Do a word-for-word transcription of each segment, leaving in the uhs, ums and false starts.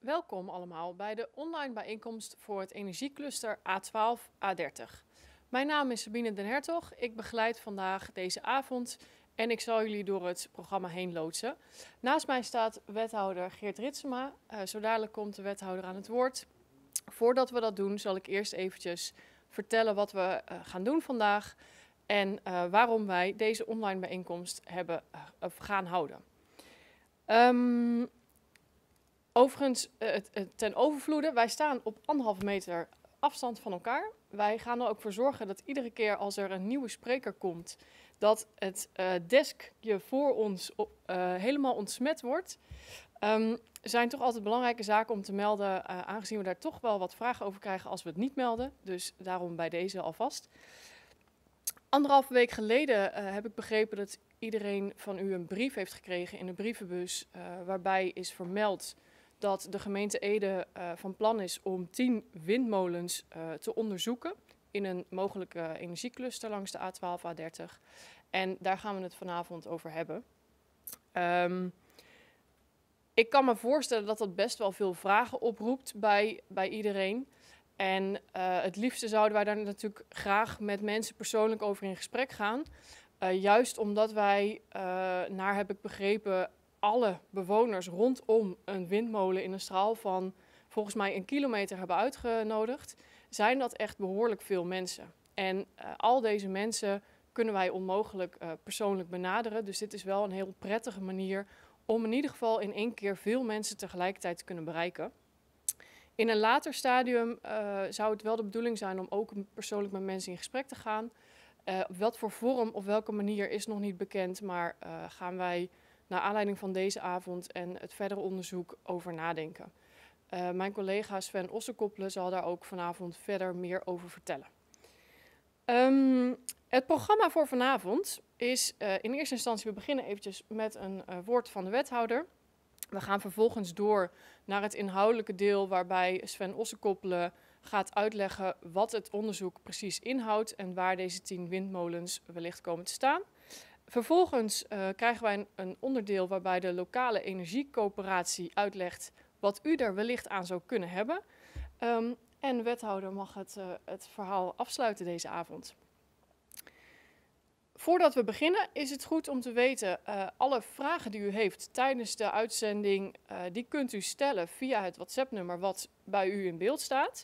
Welkom allemaal bij de online bijeenkomst voor het energiecluster A twaalf A dertig. Mijn naam is Sabine den Hertog. Ik begeleid vandaag deze avond en ik zal jullie door het programma heen loodsen. Naast mij staat wethouder Geert Ritsema. Uh, zo dadelijk komt de wethouder aan het woord. Voordat we dat doen zal ik eerst eventjes vertellen wat we uh, gaan doen vandaag en uh, waarom wij deze online bijeenkomst hebben, uh, gaan houden. Um, Overigens, het, het, ten overvloede, wij staan op anderhalve meter afstand van elkaar. Wij gaan er ook voor zorgen dat iedere keer als er een nieuwe spreker komt, dat het uh, deskje voor ons uh, helemaal ontsmet wordt. Um, er zijn toch altijd belangrijke zaken om te melden, uh, aangezien we daar toch wel wat vragen over krijgen als we het niet melden. Dus daarom bij deze alvast. Anderhalve week geleden uh, heb ik begrepen dat iedereen van u een brief heeft gekregen in de brievenbus, uh, waarbij is vermeld dat de gemeente Ede uh, van plan is om tien windmolens uh, te onderzoeken in een mogelijke energiecluster langs de A twaalf A dertig. En daar gaan we het vanavond over hebben. Um, ik kan me voorstellen dat dat best wel veel vragen oproept bij, bij iedereen. En uh, het liefste zouden wij daar natuurlijk graag met mensen persoonlijk over in gesprek gaan. Uh, juist omdat wij, uh, naar heb ik begrepen, alle bewoners rondom een windmolen in een straal van volgens mij een kilometer hebben uitgenodigd, zijn dat echt behoorlijk veel mensen. En uh, al deze mensen kunnen wij onmogelijk uh, persoonlijk benaderen. Dus dit is wel een heel prettige manier om in ieder geval in één keer veel mensen tegelijkertijd te kunnen bereiken. In een later stadium uh, zou het wel de bedoeling zijn om ook persoonlijk met mensen in gesprek te gaan. Uh, op wat voor vorm of welke manier is nog niet bekend, maar uh, gaan wij naar aanleiding van deze avond en het verdere onderzoek over nadenken. Uh, mijn collega Sven Ossekoppelen zal daar ook vanavond verder meer over vertellen. Um, het programma voor vanavond is uh, in eerste instantie, we beginnen eventjes met een uh, woord van de wethouder. We gaan vervolgens door naar het inhoudelijke deel waarbij Sven Ossekoppelen gaat uitleggen wat het onderzoek precies inhoudt en waar deze tien windmolens wellicht komen te staan. Vervolgens uh, krijgen wij een, een onderdeel waarbij de lokale energiecoöperatie uitlegt wat u er wellicht aan zou kunnen hebben. Um, en de wethouder mag het, uh, het verhaal afsluiten deze avond. Voordat we beginnen is het goed om te weten, uh, alle vragen die u heeft tijdens de uitzending, uh, die kunt u stellen via het WhatsApp-nummer wat bij u in beeld staat.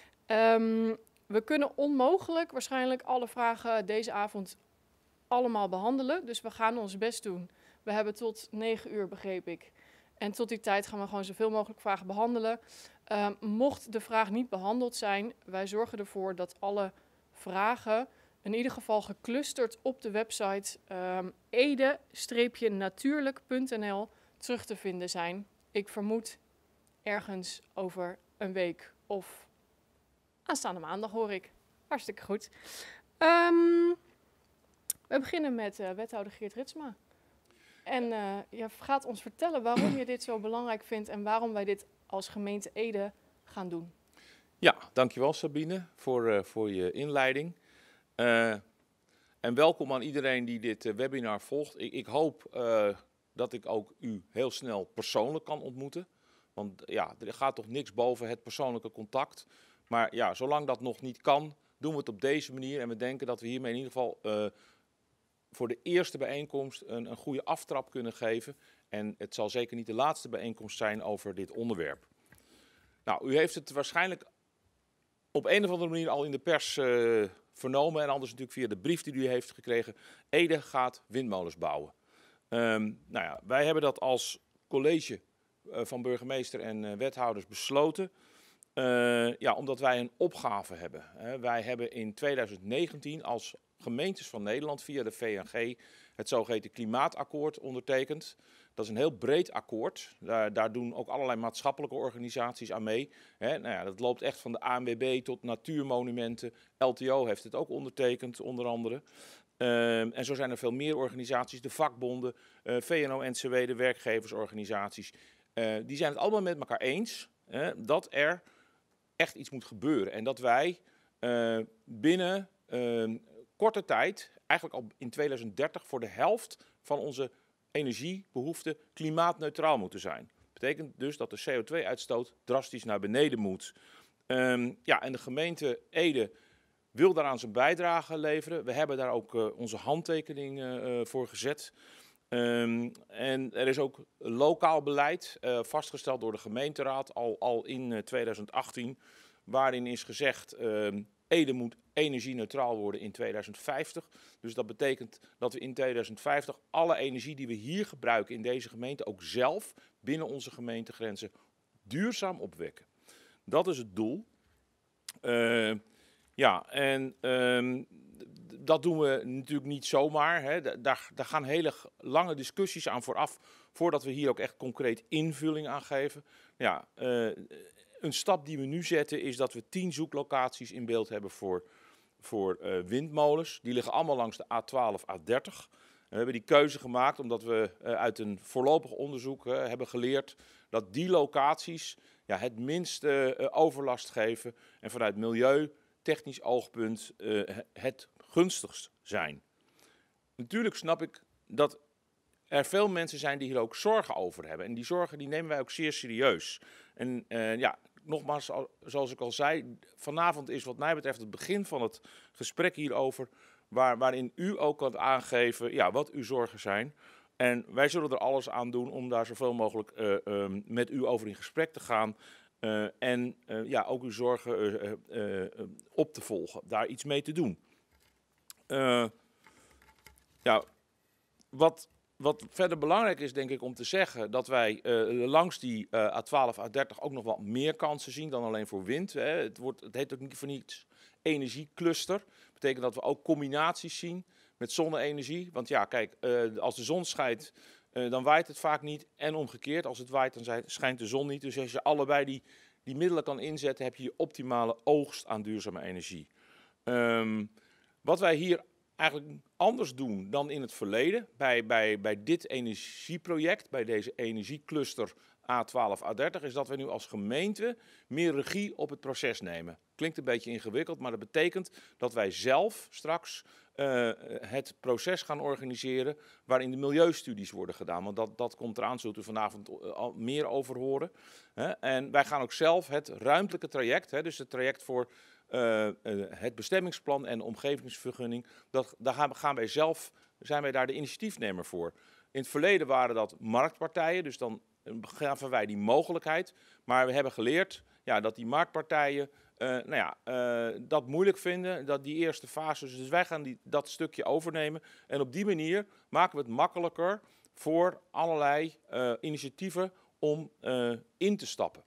Um, we kunnen onmogelijk waarschijnlijk alle vragen deze avond allemaal behandelen, dus we gaan ons best doen. We hebben tot negen uur, begreep ik. En tot die tijd gaan we gewoon zoveel mogelijk vragen behandelen. Uh, mocht de vraag niet behandeld zijn, wij zorgen ervoor dat alle vragen in ieder geval geclusterd op de website um, ede natuurlijk punt n l terug te vinden zijn. Ik vermoed ergens over een week of aanstaande maandag, hoor ik. Hartstikke goed. Um, we beginnen met uh, wethouder Geert Ritsema. En uh, je gaat ons vertellen waarom je dit zo belangrijk vindt en waarom wij dit als gemeente Ede gaan doen. Ja, dankjewel Sabine voor, uh, voor je inleiding. Uh, en welkom aan iedereen die dit uh, webinar volgt. Ik, ik hoop uh, dat ik ook u heel snel persoonlijk kan ontmoeten. Want ja, er gaat toch niks boven het persoonlijke contact. Maar ja, zolang dat nog niet kan, doen we het op deze manier. En we denken dat we hiermee in ieder geval uh, voor de eerste bijeenkomst een, een goede aftrap kunnen geven. En het zal zeker niet de laatste bijeenkomst zijn over dit onderwerp. Nou, u heeft het waarschijnlijk op een of andere manier al in de pers uh, vernomen. En anders natuurlijk via de brief die u heeft gekregen. Ede gaat windmolens bouwen. Um, nou ja, wij hebben dat als college uh, van burgemeester en uh, wethouders besloten. Uh, ja, omdat wij een opgave hebben. Uh, wij hebben in twintig negentien als gemeentes van Nederland via de V N G het zogeheten klimaatakkoord ondertekend. Dat is een heel breed akkoord. Daar, daar doen ook allerlei maatschappelijke organisaties aan mee. He, nou ja, dat loopt echt van de A N W B tot natuurmonumenten. L T O heeft het ook ondertekend, onder andere. Uh, en zo zijn er veel meer organisaties, de vakbonden, uh, V N O N C W, de werkgeversorganisaties. Uh, die zijn het allemaal met elkaar eens uh, dat er echt iets moet gebeuren. En dat wij uh, binnen uh, korte tijd, eigenlijk al in tweeduizend dertig, voor de helft van onze energiebehoeften klimaatneutraal moeten zijn. Betekent dus dat de C O twee uitstoot drastisch naar beneden moet. Um, ja, en de gemeente Ede wil daaraan zijn bijdrage leveren. We hebben daar ook uh, onze handtekening uh, voor gezet. Um, en er is ook lokaal beleid uh, vastgesteld door de gemeenteraad al, al in uh, tweeduizend achttien, waarin is gezegd uh, Ede moet energie-neutraal worden in tweeduizend vijftig. Dus dat betekent dat we in tweeduizend vijftig alle energie die we hier gebruiken in deze gemeente ook zelf binnen onze gemeentegrenzen duurzaam opwekken. Dat is het doel. Uh, ja, en uh, dat doen we natuurlijk niet zomaar. Hè. Daar, daar gaan hele lange discussies aan vooraf, voordat we hier ook echt concreet invulling aan geven. Ja, uh, een stap die we nu zetten is dat we tien zoeklocaties in beeld hebben voor, voor uh, windmolens. Die liggen allemaal langs de A twaalf, A dertig. We hebben die keuze gemaakt omdat we uh, uit een voorlopig onderzoek uh, hebben geleerd dat die locaties ja, het minste uh, overlast geven en vanuit milieutechnisch oogpunt uh, het gunstigst zijn. Natuurlijk snap ik dat er veel mensen zijn die hier ook zorgen over hebben. En die zorgen die nemen wij ook zeer serieus. En uh, ja, nogmaals, zoals ik al zei, vanavond is wat mij betreft het begin van het gesprek hierover, waar, waarin u ook kan aangeven ja, wat uw zorgen zijn. En wij zullen er alles aan doen om daar zoveel mogelijk uh, um, met u over in gesprek te gaan. Uh, en uh, ja, ook uw zorgen uh, uh, uh, op te volgen, daar iets mee te doen. Uh, ja, wat, wat verder belangrijk is, denk ik, om te zeggen dat wij uh, langs die uh, A twaalf, A dertig ook nog wat meer kansen zien dan alleen voor wind. Hè. Het, wordt, het heet ook niet voor niets energiecluster. Dat betekent dat we ook combinaties zien met zonne-energie. Want ja, kijk, uh, als de zon schijnt, uh, dan waait het vaak niet. En omgekeerd, als het waait, dan schijnt de zon niet. Dus als je allebei die, die middelen kan inzetten, heb je je optimale oogst aan duurzame energie. Um, wat wij hier eigenlijk anders doen dan in het verleden, bij, bij, bij dit energieproject, bij deze energiecluster A twaalf, A dertig, is dat we nu als gemeente meer regie op het proces nemen. Klinkt een beetje ingewikkeld, maar dat betekent dat wij zelf straks uh, het proces gaan organiseren waarin de milieustudies worden gedaan. Want dat, dat komt eraan, zult u vanavond al meer over horen. Hè? En wij gaan ook zelf het ruimtelijke traject, hè, dus het traject voor Uh, uh, het bestemmingsplan en de omgevingsvergunning, dat, daar gaan, gaan wij zelf, zijn wij daar de initiatiefnemer voor. In het verleden waren dat marktpartijen, dus dan gaven wij die mogelijkheid. Maar we hebben geleerd ja, dat die marktpartijen uh, nou ja, uh, dat moeilijk vinden, dat die eerste fase. Dus wij gaan die, dat stukje overnemen. En op die manier maken we het makkelijker voor allerlei uh, initiatieven om uh, in te stappen.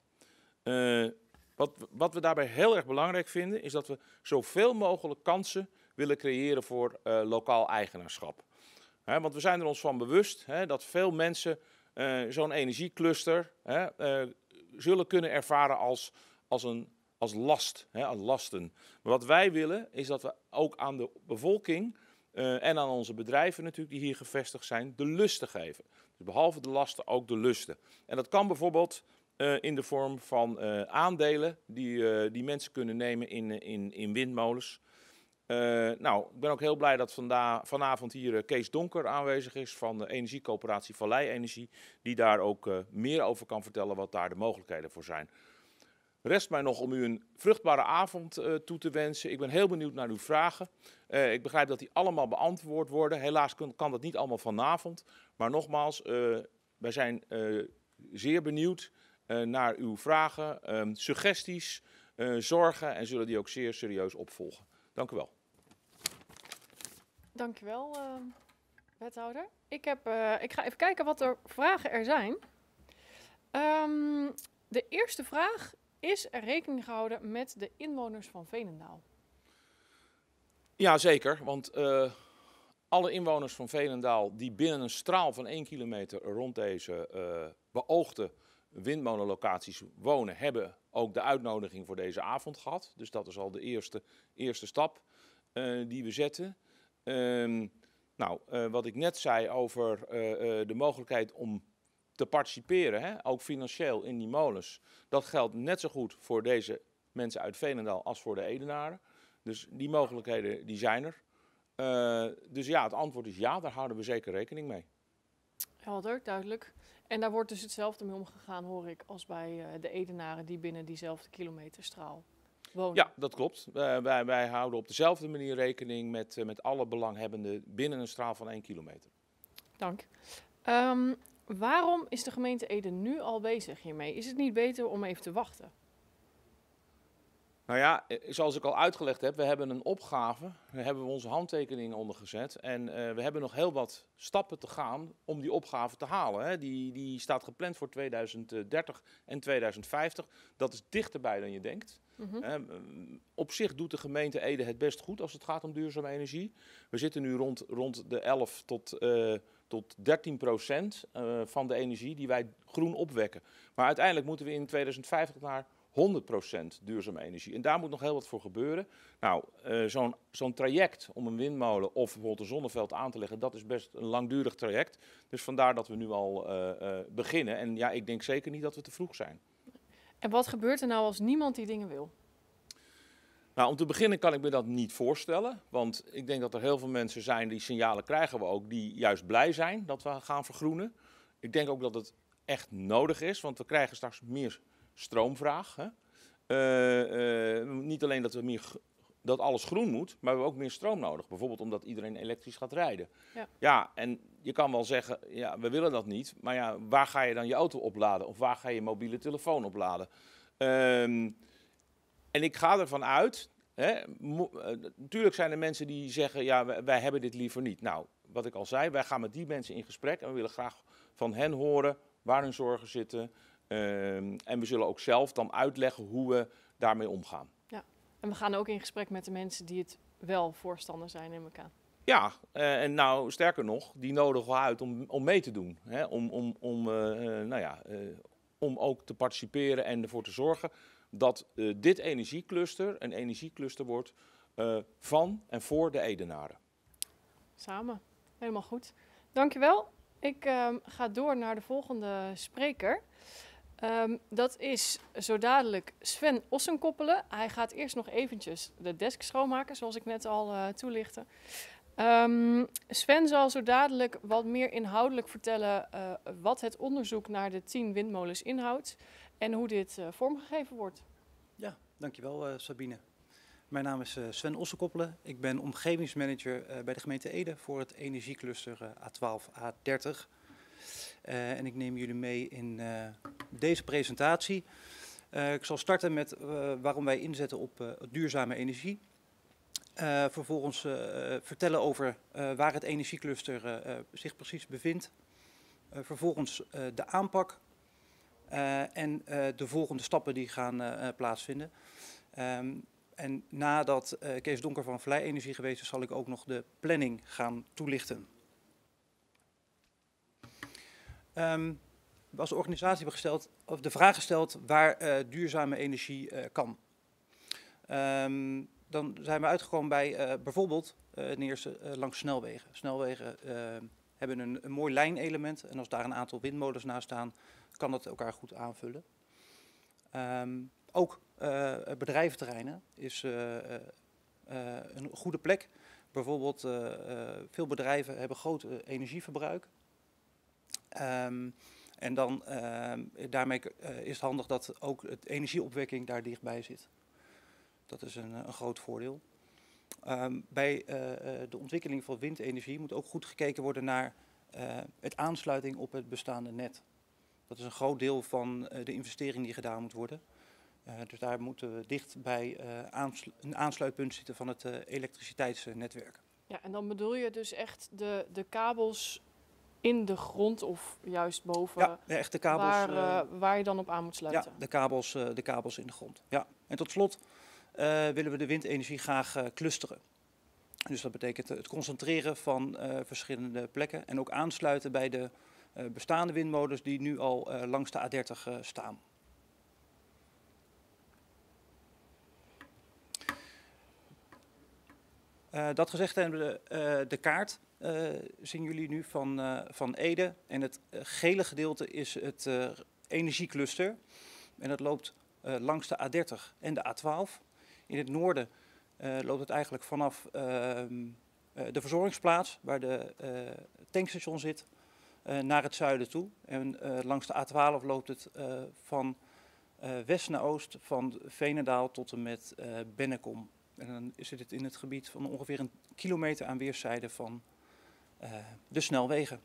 Uh, Wat, wat we daarbij heel erg belangrijk vinden, is dat we zoveel mogelijk kansen willen creëren voor uh, lokaal eigenaarschap. He, want we zijn er ons van bewust he, dat veel mensen uh, zo'n energiecluster he, uh, zullen kunnen ervaren als, als, een, als last, he, als lasten. Maar wat wij willen, is dat we ook aan de bevolking uh, en aan onze bedrijven natuurlijk, die hier gevestigd zijn, de lusten geven. Dus behalve de lasten ook de lusten. En dat kan bijvoorbeeld Uh, in de vorm van uh, aandelen die, uh, die mensen kunnen nemen in, in, in windmolens. Uh, nou, ik ben ook heel blij dat vanda- vanavond hier uh, Kees Donker aanwezig is van de Energiecoöperatie Vallei Energie, die daar ook uh, meer over kan vertellen wat daar de mogelijkheden voor zijn. Rest mij nog om u een vruchtbare avond uh, toe te wensen. Ik ben heel benieuwd naar uw vragen. Uh, ik begrijp dat die allemaal beantwoord worden. Helaas kan, kan dat niet allemaal vanavond. Maar nogmaals, uh, wij zijn uh, zeer benieuwd Uh, naar uw vragen, um, suggesties, uh, zorgen en zullen die ook zeer serieus opvolgen. Dank u wel. Dank u wel, uh, wethouder. Ik, heb, uh, ik ga even kijken wat er vragen er zijn. Um, de eerste vraag: is er rekening gehouden met de inwoners van Veenendaal? Ja, zeker. Want uh, alle inwoners van Veenendaal die binnen een straal van één kilometer rond deze uh, beoogde windmolenlocaties wonen, hebben ook de uitnodiging voor deze avond gehad. Dus dat is al de eerste, eerste stap uh, die we zetten. Uh, nou, uh, wat ik net zei over uh, uh, de mogelijkheid om te participeren, hè, ook financieel in die molens. Dat geldt net zo goed voor deze mensen uit Veenendaal als voor de Edenaren. Dus die mogelijkheden die zijn er. Uh, dus ja, het antwoord is ja, daar houden we zeker rekening mee. Helder, duidelijk. En daar wordt dus hetzelfde mee omgegaan, hoor ik, als bij uh, de Edenaren die binnen diezelfde kilometerstraal wonen. Ja, dat klopt. Uh, wij, wij houden op dezelfde manier rekening met, uh, met alle belanghebbenden binnen een straal van één kilometer. Dank. Um, waarom is de gemeente Ede nu al bezig hiermee? Is het niet beter om even te wachten? Nou ja, zoals ik al uitgelegd heb, we hebben een opgave, daar hebben we onze handtekeningen onder gezet. En uh, we hebben nog heel wat stappen te gaan om die opgave te halen. Hè. Die, die staat gepland voor tweeduizend dertig en tweeduizend vijftig. Dat is dichterbij dan je denkt. Mm-hmm. uh, op zich doet de gemeente Ede het best goed als het gaat om duurzame energie. We zitten nu rond, rond de elf tot, uh, tot dertien procent uh, van de energie die wij groen opwekken. Maar uiteindelijk moeten we in tweeduizend vijftig naar honderd procent duurzame energie. En daar moet nog heel wat voor gebeuren. Nou, uh, zo'n zo'n traject om een windmolen of bijvoorbeeld een zonneveld aan te leggen, dat is best een langdurig traject. Dus vandaar dat we nu al uh, uh, beginnen. En ja, ik denk zeker niet dat we te vroeg zijn. En wat gebeurt er nou als niemand die dingen wil? Nou, om te beginnen kan ik me dat niet voorstellen. Want ik denk dat er heel veel mensen zijn, die signalen krijgen we ook, die juist blij zijn dat we gaan vergroenen. Ik denk ook dat het echt nodig is, want we krijgen straks meer stroomvraag. Hè? Uh, uh, niet alleen dat, we meer, dat alles groen moet, maar we hebben ook meer stroom nodig. Bijvoorbeeld omdat iedereen elektrisch gaat rijden. Ja, ja, en je kan wel zeggen, ja, we willen dat niet. Maar ja, waar ga je dan je auto opladen? Of waar ga je mobiele telefoon opladen? Um, en ik ga ervan uit, hè, mo- uh, natuurlijk zijn er mensen die zeggen, ja, wij, wij hebben dit liever niet. Nou, wat ik al zei, wij gaan met die mensen in gesprek en we willen graag van hen horen waar hun zorgen zitten. Um, en we zullen ook zelf dan uitleggen hoe we daarmee omgaan. Ja, en we gaan ook in gesprek met de mensen die het wel voorstander zijn, neem ik aan. Ja, uh, en nou sterker nog, die nodigen we uit om, om mee te doen. Hè? Om, om, om, uh, nou ja, uh, om ook te participeren en ervoor te zorgen dat uh, dit energiecluster een energiecluster wordt uh, van en voor de Edenaren. Samen, helemaal goed. Dankjewel. Ik uh, ga door naar de volgende spreker. Um, dat is zo dadelijk Sven Ossenkoppelen. Hij gaat eerst nog eventjes de desk schoonmaken, zoals ik net al uh, toelichtte. Um, Sven zal zo dadelijk wat meer inhoudelijk vertellen uh, wat het onderzoek naar de tien windmolens inhoudt en hoe dit uh, vormgegeven wordt. Ja, dankjewel uh, Sabine. Mijn naam is uh, Sven Ossenkoppelen. Ik ben omgevingsmanager uh, bij de gemeente Ede voor het energiecluster uh, A twaalf A dertig. Uh, en ik neem jullie mee in uh, deze presentatie. Uh, ik zal starten met uh, waarom wij inzetten op uh, duurzame energie. Uh, vervolgens uh, vertellen over uh, waar het energiecluster uh, uh, zich precies bevindt. Uh, vervolgens uh, de aanpak uh, en uh, de volgende stappen die gaan uh, plaatsvinden. Um, en nadat uh, Kees Donker van Vlei Energie geweest is, zal ik ook nog de planning gaan toelichten. Um, als organisatie hebben gesteld, of de vraag gesteld waar uh, duurzame energie uh, kan. Um, dan zijn we uitgekomen bij uh, bijvoorbeeld uh, ten eerste uh, langs snelwegen. Snelwegen uh, hebben een, een mooi lijnelement en als daar een aantal windmolens naast staan, kan dat elkaar goed aanvullen. Um, ook uh, bedrijventerreinen is uh, uh, uh, een goede plek. Bijvoorbeeld uh, uh, veel bedrijven hebben groot uh, energieverbruik. Um, en dan uh, daarmee uh, is het handig dat ook het energieopwekking daar dichtbij zit. Dat is een, een groot voordeel. Um, bij uh, de ontwikkeling van windenergie moet ook goed gekeken worden naar uh, het aansluiting op het bestaande net. Dat is een groot deel van uh, de investering die gedaan moet worden. Uh, dus daar moeten we dicht bij uh, aanslu- een aansluitpunt zitten van het uh, elektriciteitsnetwerk. Ja, en dan bedoel je dus echt de, de kabels in de grond of juist boven, ja, echt de kabels, waar, uh, waar je dan op aan moet sluiten? Ja, de kabels, uh, de kabels in de grond. Ja. En tot slot uh, willen we de windenergie graag uh, clusteren. Dus dat betekent het concentreren van uh, verschillende plekken en ook aansluiten bij de uh, bestaande windmolens die nu al uh, langs de A dertig uh, staan. Uh, dat gezegd hebben we de, uh, de kaart. Uh, zien jullie nu van, uh, van Ede. En het uh, gele gedeelte is het uh, energiecluster. En dat loopt uh, langs de A dertig en de A twaalf. In het noorden uh, loopt het eigenlijk vanaf uh, uh, de verzorgingsplaats, waar de uh, tankstation zit, uh, naar het zuiden toe. En uh, langs de A twaalf loopt het uh, van uh, west naar oost, van Veenendaal tot en met uh, Bennekom. En dan zit het in het gebied van ongeveer een kilometer aan weerszijden van uh, de snelwegen.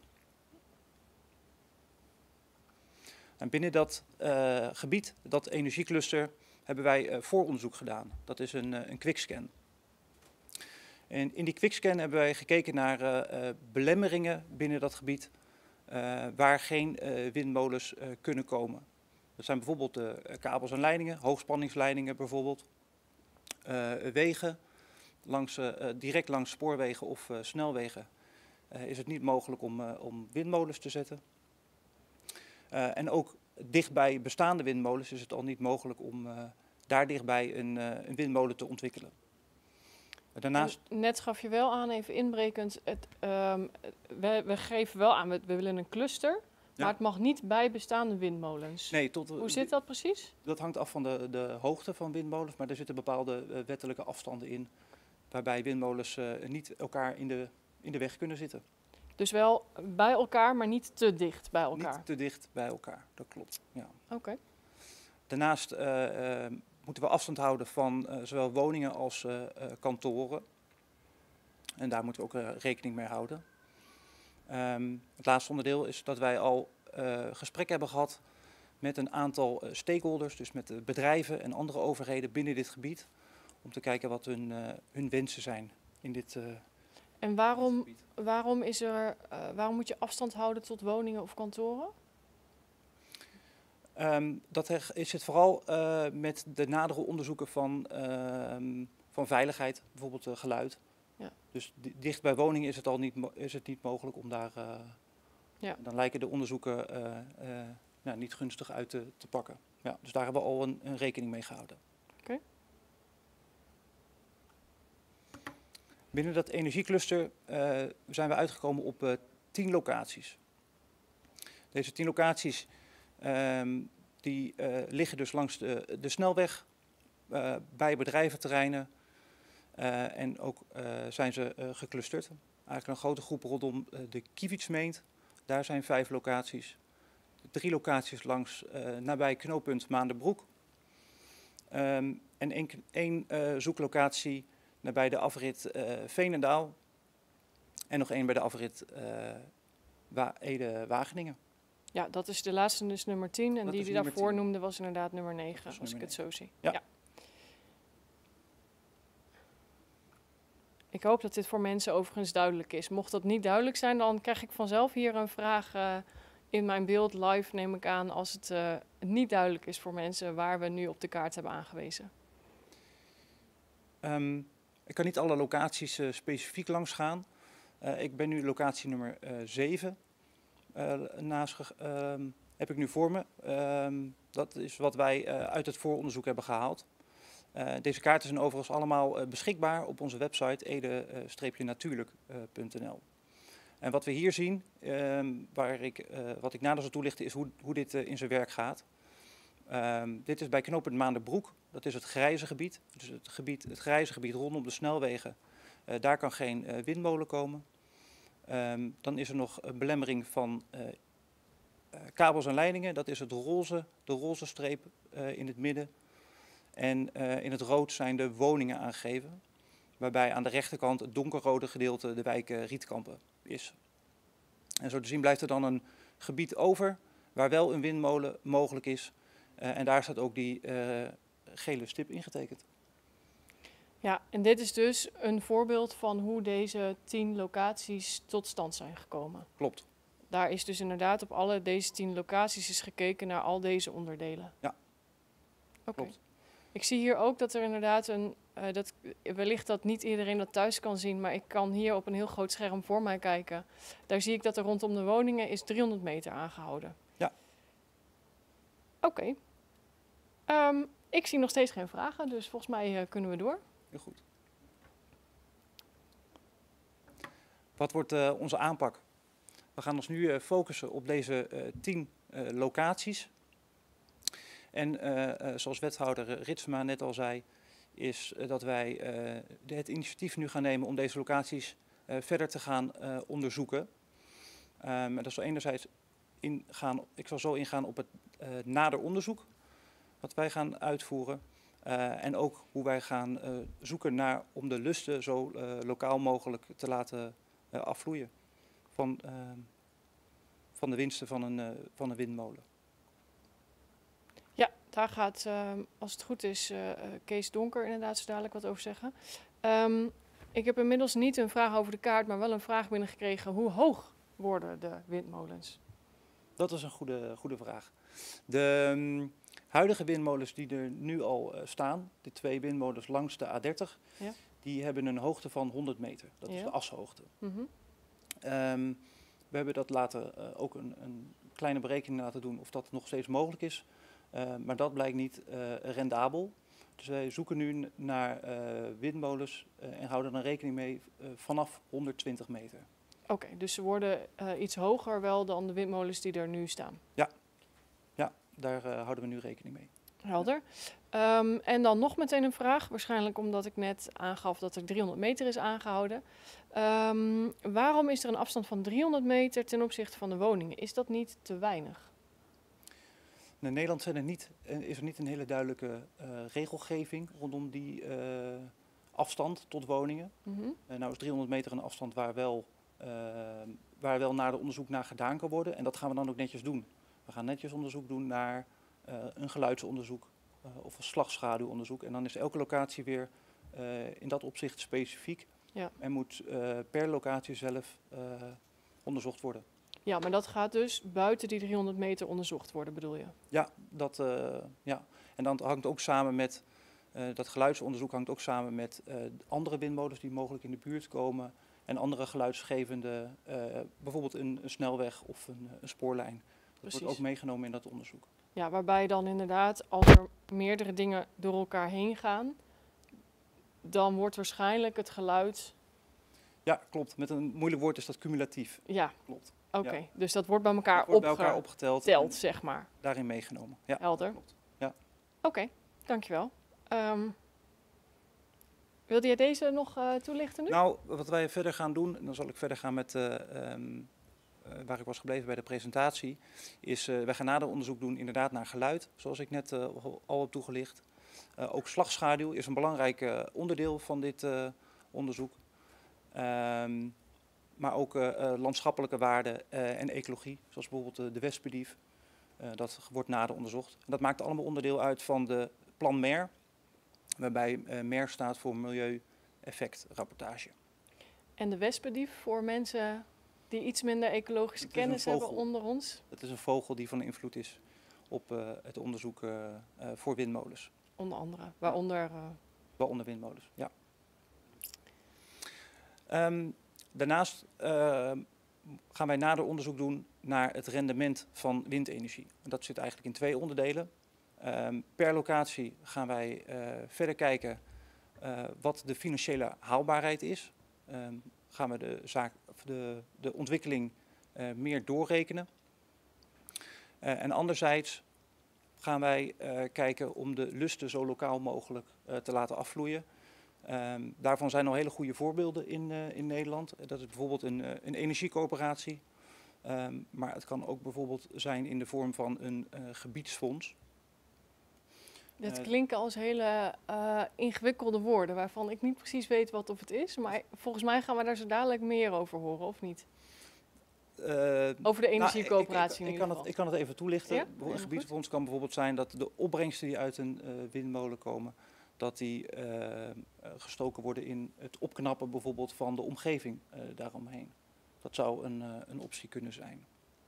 En binnen dat uh, gebied, dat energiecluster, hebben wij uh, vooronderzoek gedaan. Dat is een, uh, een quickscan. En in die quickscan hebben wij gekeken naar uh, uh, belemmeringen binnen dat gebied uh, waar geen uh, windmolens uh, kunnen komen. Dat zijn bijvoorbeeld uh, kabels en leidingen, hoogspanningsleidingen bijvoorbeeld, uh, wegen, langs, uh, direct langs spoorwegen of uh, snelwegen uh, is het niet mogelijk om, uh, om windmolens te zetten. Uh, en ook dichtbij bestaande windmolens is het al niet mogelijk om uh, daar dichtbij een, uh, een windmolen te ontwikkelen. Daarnaast... Net gaf je wel aan, even inbrekend, het, um, we, we geven wel aan, we, we willen een cluster, ja. Maar het mag niet bij bestaande windmolens. Nee, tot, Hoe zit dat precies? Dat hangt af van de, de hoogte van windmolens, maar er zitten bepaalde uh, wettelijke afstanden in, waarbij windmolens uh, niet elkaar in de, in de weg kunnen zitten. Dus wel bij elkaar, maar niet te dicht bij elkaar? Niet te dicht bij elkaar, dat klopt. Ja. Oké. Okay. Daarnaast uh, uh, moeten we afstand houden van uh, zowel woningen als uh, uh, kantoren. En daar moeten we ook uh, rekening mee houden. Um, het laatste onderdeel is dat wij al uh, gesprek hebben gehad met een aantal uh, stakeholders, dus met de bedrijven en andere overheden binnen dit gebied, om te kijken wat hun, uh, hun wensen zijn in dit uh, En waarom, waarom, is er, uh, waarom moet je afstand houden tot woningen of kantoren? Um, dat is het vooral uh, met de nadere onderzoeken van, uh, van veiligheid, bijvoorbeeld uh, geluid. Ja. Dus dicht bij woningen is het al niet, is het niet mogelijk om daar, uh, ja. dan lijken de onderzoeken uh, uh, nou, niet gunstig uit te, te pakken. Ja, dus daar hebben we al een, een rekening mee gehouden. Okay. Binnen dat energiecluster uh, zijn we uitgekomen op uh, tien locaties. Deze tien locaties um, die, uh, liggen dus langs de, de snelweg, uh, bij bedrijventerreinen uh, en ook uh, zijn ze uh, geclusterd. Eigenlijk een grote groep rondom uh, de Kievietsmeent, daar zijn vijf locaties. Drie locaties langs uh, nabij knooppunt Maanderbroek. Um, en één, één uh, zoeklocatie nabij de afrit uh, Veenendaal en nog één bij de afrit uh, Wa Ede-Wageningen. Ja, dat is de laatste, dus nummer tien. En dat die die daarvoor tien. Noemde was inderdaad nummer negen, als nummer ik het zo zie. Ja. Ja. Ik hoop dat dit voor mensen overigens duidelijk is. Mocht dat niet duidelijk zijn, dan krijg ik vanzelf hier een vraag uh, in mijn beeld live, neem ik aan, als het uh, niet duidelijk is voor mensen waar we nu op de kaart hebben aangewezen. Um, ik kan niet alle locaties uh, specifiek langs gaan. Uh, ik ben nu locatie nummer uh, zeven. Uh, naast, uh, heb ik nu voor me. Uh, dat is wat wij uh, uit het vooronderzoek hebben gehaald. Uh, deze kaarten zijn overigens allemaal uh, beschikbaar op onze website ede natuurlijk punt n l. En wat we hier zien, uh, waar ik, uh, wat ik nader zal toelichten, is hoe, hoe dit uh, in zijn werk gaat. Uh, dit is bij knooppunt Maanderbroek. Dat is het grijze gebied. Dus het, gebied, het grijze gebied rondom de snelwegen. Uh, daar kan geen uh, windmolen komen. Um, dan is er nog een belemmering van uh, uh, kabels en leidingen. Dat is het roze, de roze streep uh, in het midden. En uh, in het rood zijn de woningen aangegeven. Waarbij aan de rechterkant het donkerrode gedeelte de wijk uh, Rietkampen is. En zo te zien blijft er dan een gebied over waar wel een windmolen mogelijk is. Uh, en daar staat ook die uh, gele stip ingetekend. Ja, en dit is dus een voorbeeld van hoe deze tien locaties tot stand zijn gekomen. Klopt. Daar is dus inderdaad op alle deze tien locaties is gekeken naar al deze onderdelen. Ja, okay. Klopt. Ik zie hier ook dat er inderdaad een, uh, dat, wellicht dat niet iedereen dat thuis kan zien, maar ik kan hier op een heel groot scherm voor mij kijken. Daar zie ik dat er rondom de woningen is driehonderd meter aangehouden. Ja. Oké. Okay. Um, ik zie nog steeds geen vragen, dus volgens mij uh, kunnen we door. Heel goed. Wat wordt uh, onze aanpak? We gaan ons nu uh, focussen op deze uh, tien uh, locaties. En uh, uh, zoals wethouder Ritsema net al zei, is uh, dat wij uh, het initiatief nu gaan nemen om deze locaties uh, verder te gaan uh, onderzoeken. Um, en dat zal enerzijds ingaan, ik zal zo ingaan op het uh, nader onderzoek wat wij gaan uitvoeren. Uh, en ook hoe wij gaan uh, zoeken naar om de lusten zo uh, lokaal mogelijk te laten uh, afvloeien van, uh, van de winsten van een, uh, van een windmolen. Ja, daar gaat, uh, als het goed is, uh, Kees Donker inderdaad zo dadelijk wat over zeggen. Um, ik heb inmiddels niet een vraag over de kaart, maar wel een vraag binnengekregen. Hoe hoog worden de windmolens? Dat is een goede, goede vraag. De um, huidige windmolens die er nu al uh, staan, de twee windmolens langs de A dertig, ja. die hebben een hoogte van honderd meter. Dat ja. is de ashoogte. Mm-hmm. um, we hebben dat laten, uh, ook een, een kleine berekening laten doen of dat nog steeds mogelijk is. Uh, maar dat blijkt niet uh, rendabel. Dus wij zoeken nu naar uh, windmolens uh, en houden er rekening mee uh, vanaf honderdtwintig meter. Oké, okay, dus ze worden uh, iets hoger wel dan de windmolens die er nu staan? Ja, ja daar uh, houden we nu rekening mee. Helder. Um, en dan nog meteen een vraag, waarschijnlijk omdat ik net aangaf dat er driehonderd meter is aangehouden. Um, waarom is er een afstand van driehonderd meter ten opzichte van de woningen? Is dat niet te weinig? In Nederland zijn er niet, is er niet een hele duidelijke uh, regelgeving rondom die uh, afstand tot woningen. Mm-hmm. Uh, nou is driehonderd meter een afstand waar wel, uh, waar wel naar de onderzoek naar gedaan kan worden. En dat gaan we dan ook netjes doen. We gaan netjes onderzoek doen naar uh, een geluidsonderzoek uh, of een slagschaduwonderzoek. En dan is elke locatie weer uh, in dat opzicht specifiek. Ja. En moet uh, per locatie zelf uh, onderzocht worden. Ja, maar dat gaat dus buiten die driehonderd meter onderzocht worden, bedoel je? Ja, dat, uh, ja. En dan hangt ook samen met, uh, dat geluidsonderzoek hangt ook samen met uh, andere windmolens die mogelijk in de buurt komen. En andere geluidsgevende, uh, bijvoorbeeld een, een snelweg of een, een spoorlijn. Dat Precies. wordt ook meegenomen in dat onderzoek. Ja, waarbij dan inderdaad, als er meerdere dingen door elkaar heen gaan, dan wordt waarschijnlijk het geluid... Ja, klopt. Met een moeilijk woord is dat cumulatief. Ja, klopt. Oké, okay, ja. dus dat wordt bij elkaar, wordt opge- bij elkaar opgeteld, telt, zeg maar. Daarin meegenomen. Ja, helder. Klopt. Ja. Oké, okay, dankjewel. Um, wilde jij deze nog uh, toelichten nu? Nou, wat wij verder gaan doen, en dan zal ik verder gaan met uh, um, uh, waar ik was gebleven bij de presentatie, is uh, wij gaan nader onderzoek doen inderdaad naar geluid, zoals ik net uh, al heb toegelicht. Uh, ook slagschaduw is een belangrijk uh, onderdeel van dit uh, onderzoek. Um, Maar ook uh, uh, landschappelijke waarden uh, en ecologie, zoals bijvoorbeeld uh, de wespendief. Uh, dat wordt nader onderzocht. En dat maakt allemaal onderdeel uit van de plan M E R, waarbij uh, M E R staat voor Milieueffectrapportage. En de wespendief voor mensen die iets minder ecologische kennis hebben onder ons? Het is een vogel die van invloed is op uh, het onderzoek uh, uh, voor windmolens. Onder andere, waaronder? Uh... Waaronder windmolens, ja. Um, Daarnaast uh, gaan wij nader onderzoek doen naar het rendement van windenergie. En dat zit eigenlijk in twee onderdelen. Um, per locatie gaan wij uh, verder kijken uh, wat de financiële haalbaarheid is. Um, gaan we de, zaak, de, de ontwikkeling uh, meer doorrekenen. Uh, en anderzijds gaan wij uh, kijken om de lusten zo lokaal mogelijk uh, te laten afvloeien. Um, daarvan zijn al hele goede voorbeelden in, uh, in Nederland. Dat is bijvoorbeeld een, uh, een energiecoöperatie. Um, maar het kan ook bijvoorbeeld zijn in de vorm van een uh, gebiedsfonds. Dat klinken als hele uh, ingewikkelde woorden waarvan ik niet precies weet wat of het is. Maar volgens mij gaan we daar zo dadelijk meer over horen, of niet? Uh, over de energiecoöperatie nou, ik, ik, ik, ik, kan het, ik kan het even toelichten. Ja? Een gebiedsfonds kan bijvoorbeeld zijn dat de opbrengsten die uit een uh, windmolen komen, dat die uh, gestoken worden in het opknappen bijvoorbeeld van de omgeving uh, daaromheen. Dat zou een, uh, een optie kunnen zijn.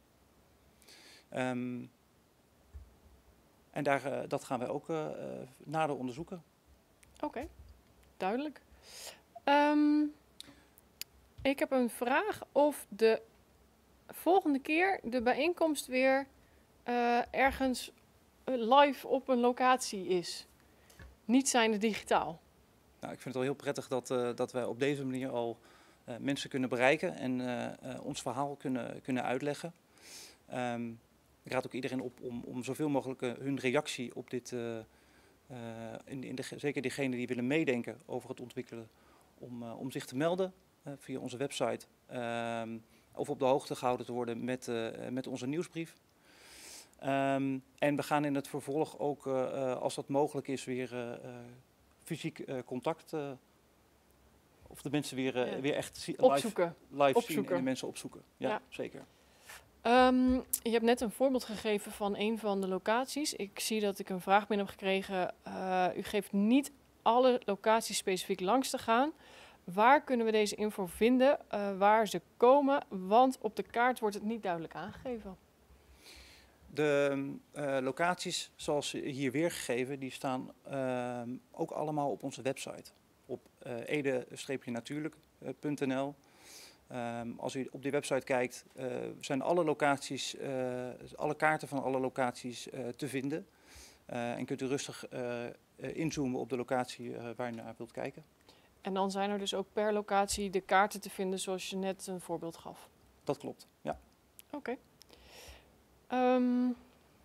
Um, en daar, uh, dat gaan wij ook uh, nader onderzoeken. Oké, okay, duidelijk. Um, ik heb een vraag of de volgende keer de bijeenkomst weer uh, ergens live op een locatie is. Niet zijnde digitaal. Nou, ik vind het wel heel prettig dat, uh, dat wij op deze manier al uh, mensen kunnen bereiken en uh, uh, ons verhaal kunnen, kunnen uitleggen. Um, ik raad ook iedereen op om, om zoveel mogelijk uh, hun reactie op dit, uh, uh, in, in de, zeker diegenen die willen meedenken over het ontwikkelen, om, uh, om zich te melden uh, via onze website. Um, of op de hoogte gehouden te worden met, uh, met onze nieuwsbrief. Um, en we gaan in het vervolg ook, uh, uh, als dat mogelijk is, weer uh, uh, fysiek uh, contact, uh, of de mensen weer, uh, ja. weer echt live, opzoeken. live opzoeken. zien en de mensen opzoeken. Ja, ja. zeker. Um, je hebt net een voorbeeld gegeven van een van de locaties. Ik zie dat ik een vraag binnen heb gekregen. Uh, u geeft niet alle locaties specifiek langs te gaan. Waar kunnen we deze info vinden, uh, waar ze komen? Want op de kaart wordt het niet duidelijk aangegeven. De uh, locaties, zoals hier weergegeven, die staan uh, ook allemaal op onze website. Op uh, ede natuurlijk punt n l. Um, als u op die website kijkt, uh, zijn alle locaties, uh, alle kaarten van alle locaties uh, te vinden. Uh, en kunt u rustig uh, uh, inzoomen op de locatie uh, waar u naar wilt kijken. En dan zijn er dus ook per locatie de kaarten te vinden zoals je net een voorbeeld gaf? Dat klopt, ja. Oké. Okay. Um,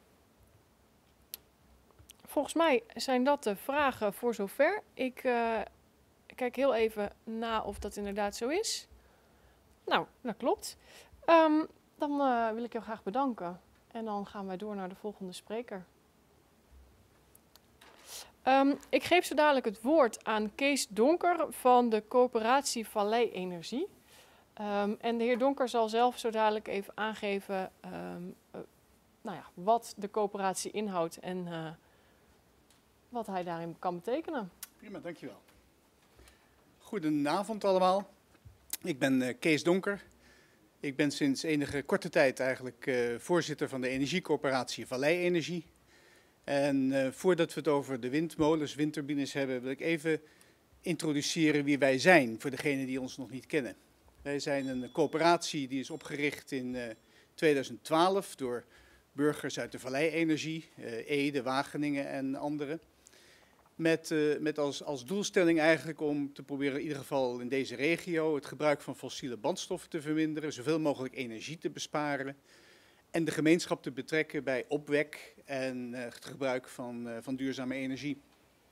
volgens mij zijn dat de vragen voor zover. Ik uh, kijk heel even na of dat inderdaad zo is. Nou, dat klopt. Um, dan uh, wil ik jou graag bedanken. En dan gaan wij door naar de volgende spreker. Um, ik geef zo dadelijk het woord aan Kees Donker van de coöperatie Vallei Energie. Um, en de heer Donker zal zelf zo dadelijk even aangeven um, uh, nou ja, wat de coöperatie inhoudt en uh, wat hij daarin kan betekenen. Prima, dankjewel. Goedenavond allemaal. Ik ben uh, Kees Donker. Ik ben sinds enige korte tijd eigenlijk uh, voorzitter van de energiecoöperatie Vallei Energie. En uh, voordat we het over de windmolens, windturbines hebben, wil ik even introduceren wie wij zijn voor degenen die ons nog niet kennen. Wij zijn een coöperatie die is opgericht in uh, tweeduizend twaalf door burgers uit de Vallei Energie, uh, Ede, Wageningen en anderen. Met, uh, met als, als doelstelling eigenlijk om te proberen in ieder geval in deze regio het gebruik van fossiele brandstoffen te verminderen, zoveel mogelijk energie te besparen en de gemeenschap te betrekken bij opwek en uh, het gebruik van, uh, van duurzame energie.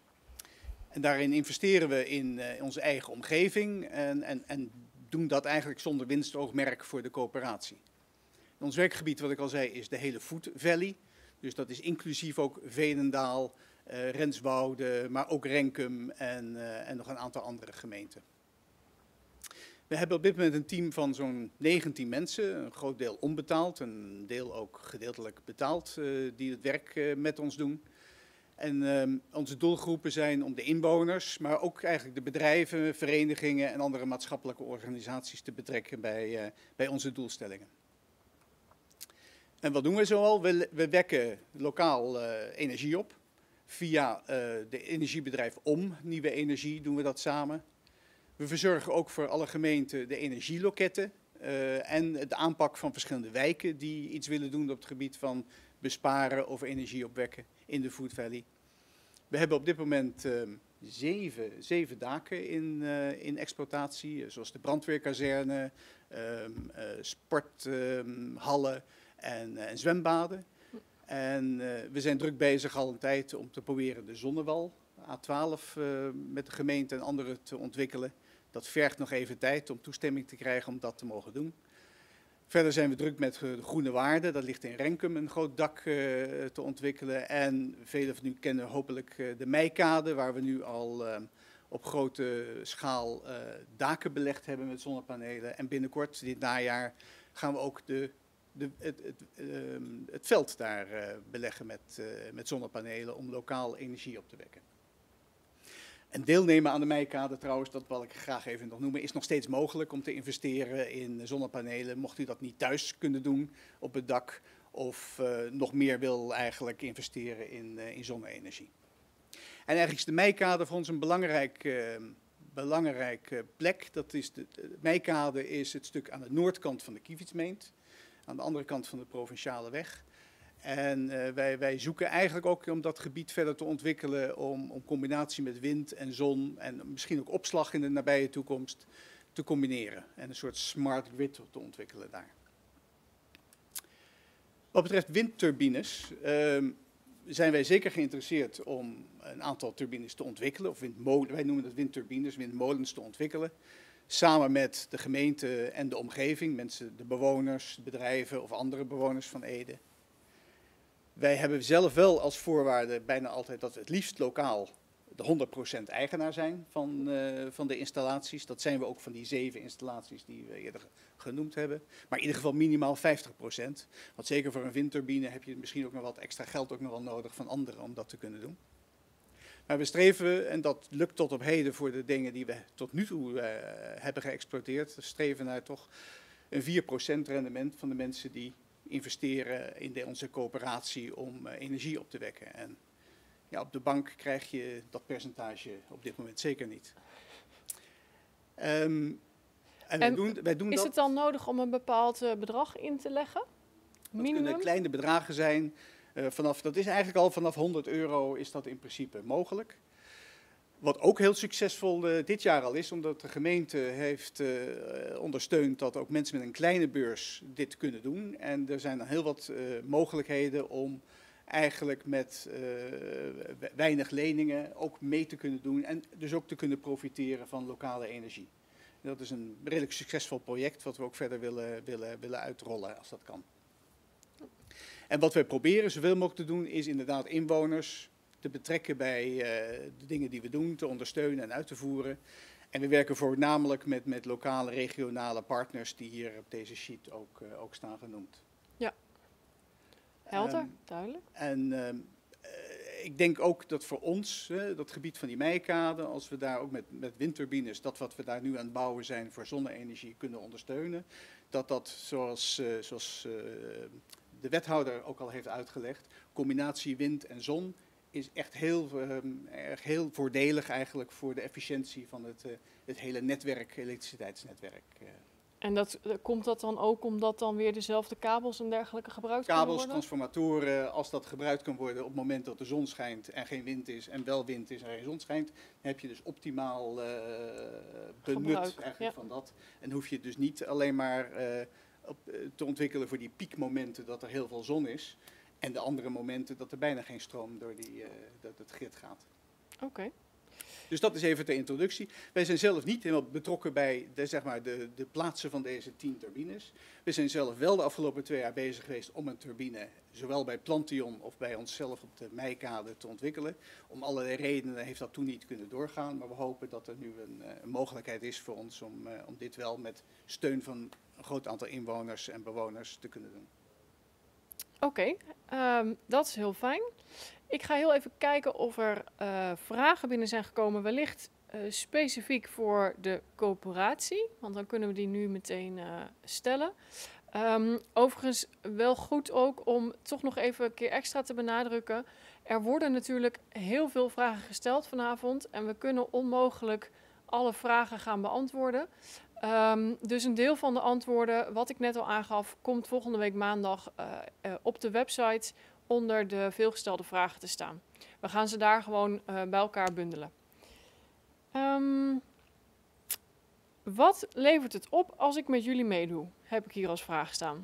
En daarin investeren we in, uh, in onze eigen omgeving en, en, en doen dat eigenlijk zonder winstoogmerk voor de coöperatie. En ons werkgebied, wat ik al zei, is de hele Food Valley. Dus dat is inclusief ook Veenendaal, uh, Renswoude, maar ook Renkum en, uh, en nog een aantal andere gemeenten. We hebben op dit moment een team van zo'n negentien mensen, een groot deel onbetaald, een deel ook gedeeltelijk betaald, uh, die het werk uh, met ons doen. En uh, onze doelgroepen zijn om de inwoners, maar ook eigenlijk de bedrijven, verenigingen en andere maatschappelijke organisaties te betrekken bij, uh, bij onze doelstellingen. En wat doen we zoal? We, we wekken lokaal uh, energie op. Via uh, de energiebedrijf Om, Nieuwe Energie, doen we dat samen. We verzorgen ook voor alle gemeenten de energieloketten uh, en de aanpak van verschillende wijken die iets willen doen op het gebied van besparen of energie opwekken in de Food Valley. We hebben op dit moment uh, zeven, zeven daken in, uh, in exploitatie, uh, zoals de brandweerkazerne, uh, uh, sporthallen uh, en, uh, en zwembaden. En uh, we zijn druk bezig al een tijd om te proberen de Zonnewal, A twaalf, uh, met de gemeente en anderen te ontwikkelen. Dat vergt nog even tijd om toestemming te krijgen om dat te mogen doen. Verder zijn we druk met de Groene Waarde. Dat ligt in Renkum, een groot dak uh, te ontwikkelen. En velen van u kennen hopelijk uh, de Meikade, waar we nu al uh, op grote schaal uh, daken belegd hebben met zonnepanelen. En binnenkort, dit najaar, gaan we ook de, de, het, het, uh, het veld daar uh, beleggen met, uh, met zonnepanelen om lokaal energie op te wekken. En deelnemen aan de Meikade trouwens, dat wil ik graag even nog noemen, is nog steeds mogelijk om te investeren in zonnepanelen. Mocht u dat niet thuis kunnen doen op het dak of uh, nog meer wil eigenlijk investeren in, uh, in zonne-energie. En eigenlijk is de Meikade voor ons een belangrijk, uh, belangrijke plek. Dat is de, de Meikade is het stuk aan de noordkant van de Kievietsmeent, aan de andere kant van de provinciale weg. En uh, wij, wij zoeken eigenlijk ook om dat gebied verder te ontwikkelen, om, om combinatie met wind en zon en misschien ook opslag in de nabije toekomst te combineren. En een soort smart grid te ontwikkelen daar. Wat betreft windturbines uh, zijn wij zeker geïnteresseerd om een aantal turbines te ontwikkelen. Of windmolen, wij noemen dat windturbines, windmolens te ontwikkelen. samen met de gemeente en de omgeving, mensen, de bewoners, bedrijven of andere bewoners van Ede. Wij hebben zelf wel als voorwaarde bijna altijd dat we het liefst lokaal de honderd procent eigenaar zijn van, uh, van de installaties. Dat zijn we ook van die zeven installaties die we eerder genoemd hebben. Maar in ieder geval minimaal vijftig procent. Want zeker voor een windturbine heb je misschien ook nog wat extra geld ook nog wel nodig van anderen om dat te kunnen doen. Maar we streven, en dat lukt tot op heden voor de dingen die we tot nu toe uh, hebben geëxploiteerd, we streven naar toch een vier procent rendement van de mensen die investeren in de, onze coöperatie om uh, energie op te wekken. En ja, op de bank krijg je dat percentage op dit moment zeker niet. Um, en wij en doen, wij doen is dat. het dan nodig om een bepaald uh, bedrag in te leggen? Minimum? Dat kunnen kleine bedragen zijn. Uh, vanaf, dat is eigenlijk al vanaf honderd euro is dat in principe mogelijk. Wat ook heel succesvol uh, dit jaar al is, omdat de gemeente heeft uh, ondersteund dat ook mensen met een kleine beurs dit kunnen doen. En er zijn dan heel wat uh, mogelijkheden om eigenlijk met uh, weinig leningen ook mee te kunnen doen en dus ook te kunnen profiteren van lokale energie. En dat is een redelijk succesvol project wat we ook verder willen, willen, willen uitrollen als dat kan. En wat wij proberen zoveel mogelijk te doen is inderdaad inwoners te betrekken bij uh, de dingen die we doen, te ondersteunen en uit te voeren. En we werken voornamelijk met, met lokale, regionale partners die hier op deze sheet ook, uh, ook staan genoemd. Ja. Helder, um, duidelijk. En uh, ik denk ook dat voor ons, uh, dat gebied van die Meikade, als we daar ook met, met windturbines, dat wat we daar nu aan het bouwen zijn voor zonne-energie kunnen ondersteunen, dat dat zoals, uh, zoals uh, de wethouder ook al heeft uitgelegd, combinatie wind en zon is echt heel, um, erg heel voordelig eigenlijk voor de efficiëntie van het, uh, het hele netwerk, elektriciteitsnetwerk. Uh. En dat, komt dat dan ook omdat dan weer dezelfde kabels en dergelijke gebruikt Kabels, kunnen worden? transformatoren, als dat gebruikt kan worden op het moment dat de zon schijnt en geen wind is en wel wind is en geen zon schijnt, dan heb je dus optimaal uh, benut Gebruik, eigenlijk ja. van dat. En hoef je het dus niet alleen maar uh, op, uh, te ontwikkelen voor die piekmomenten dat er heel veel zon is en de andere momenten dat er bijna geen stroom door die, uh, dat het grid gaat. Oké. Okay. Dus dat is even de introductie. Wij zijn zelf niet helemaal betrokken bij de, zeg maar, de, de plaatsen van deze tien turbines. We zijn zelf wel de afgelopen twee jaar bezig geweest om een turbine, zowel bij Plantion of bij onszelf op de Meikade, te ontwikkelen. Om allerlei redenen heeft dat toen niet kunnen doorgaan. Maar we hopen dat er nu een, een mogelijkheid is voor ons om, uh, om dit wel met steun van een groot aantal inwoners en bewoners te kunnen doen. Oké, okay, um, dat is heel fijn. Ik ga heel even kijken of er uh, vragen binnen zijn gekomen, wellicht uh, specifiek voor de coöperatie, want dan kunnen we die nu meteen uh, stellen. Um, overigens wel goed ook om toch nog even een keer extra te benadrukken. Er worden natuurlijk heel veel vragen gesteld vanavond en we kunnen onmogelijk alle vragen gaan beantwoorden. Um, dus een deel van de antwoorden, wat ik net al aangaf, komt volgende week maandag uh, uh, op de website onder de veelgestelde vragen te staan. We gaan ze daar gewoon uh, bij elkaar bundelen. Um, wat levert het op als ik met jullie meedoe? Heb ik hier als vraag staan.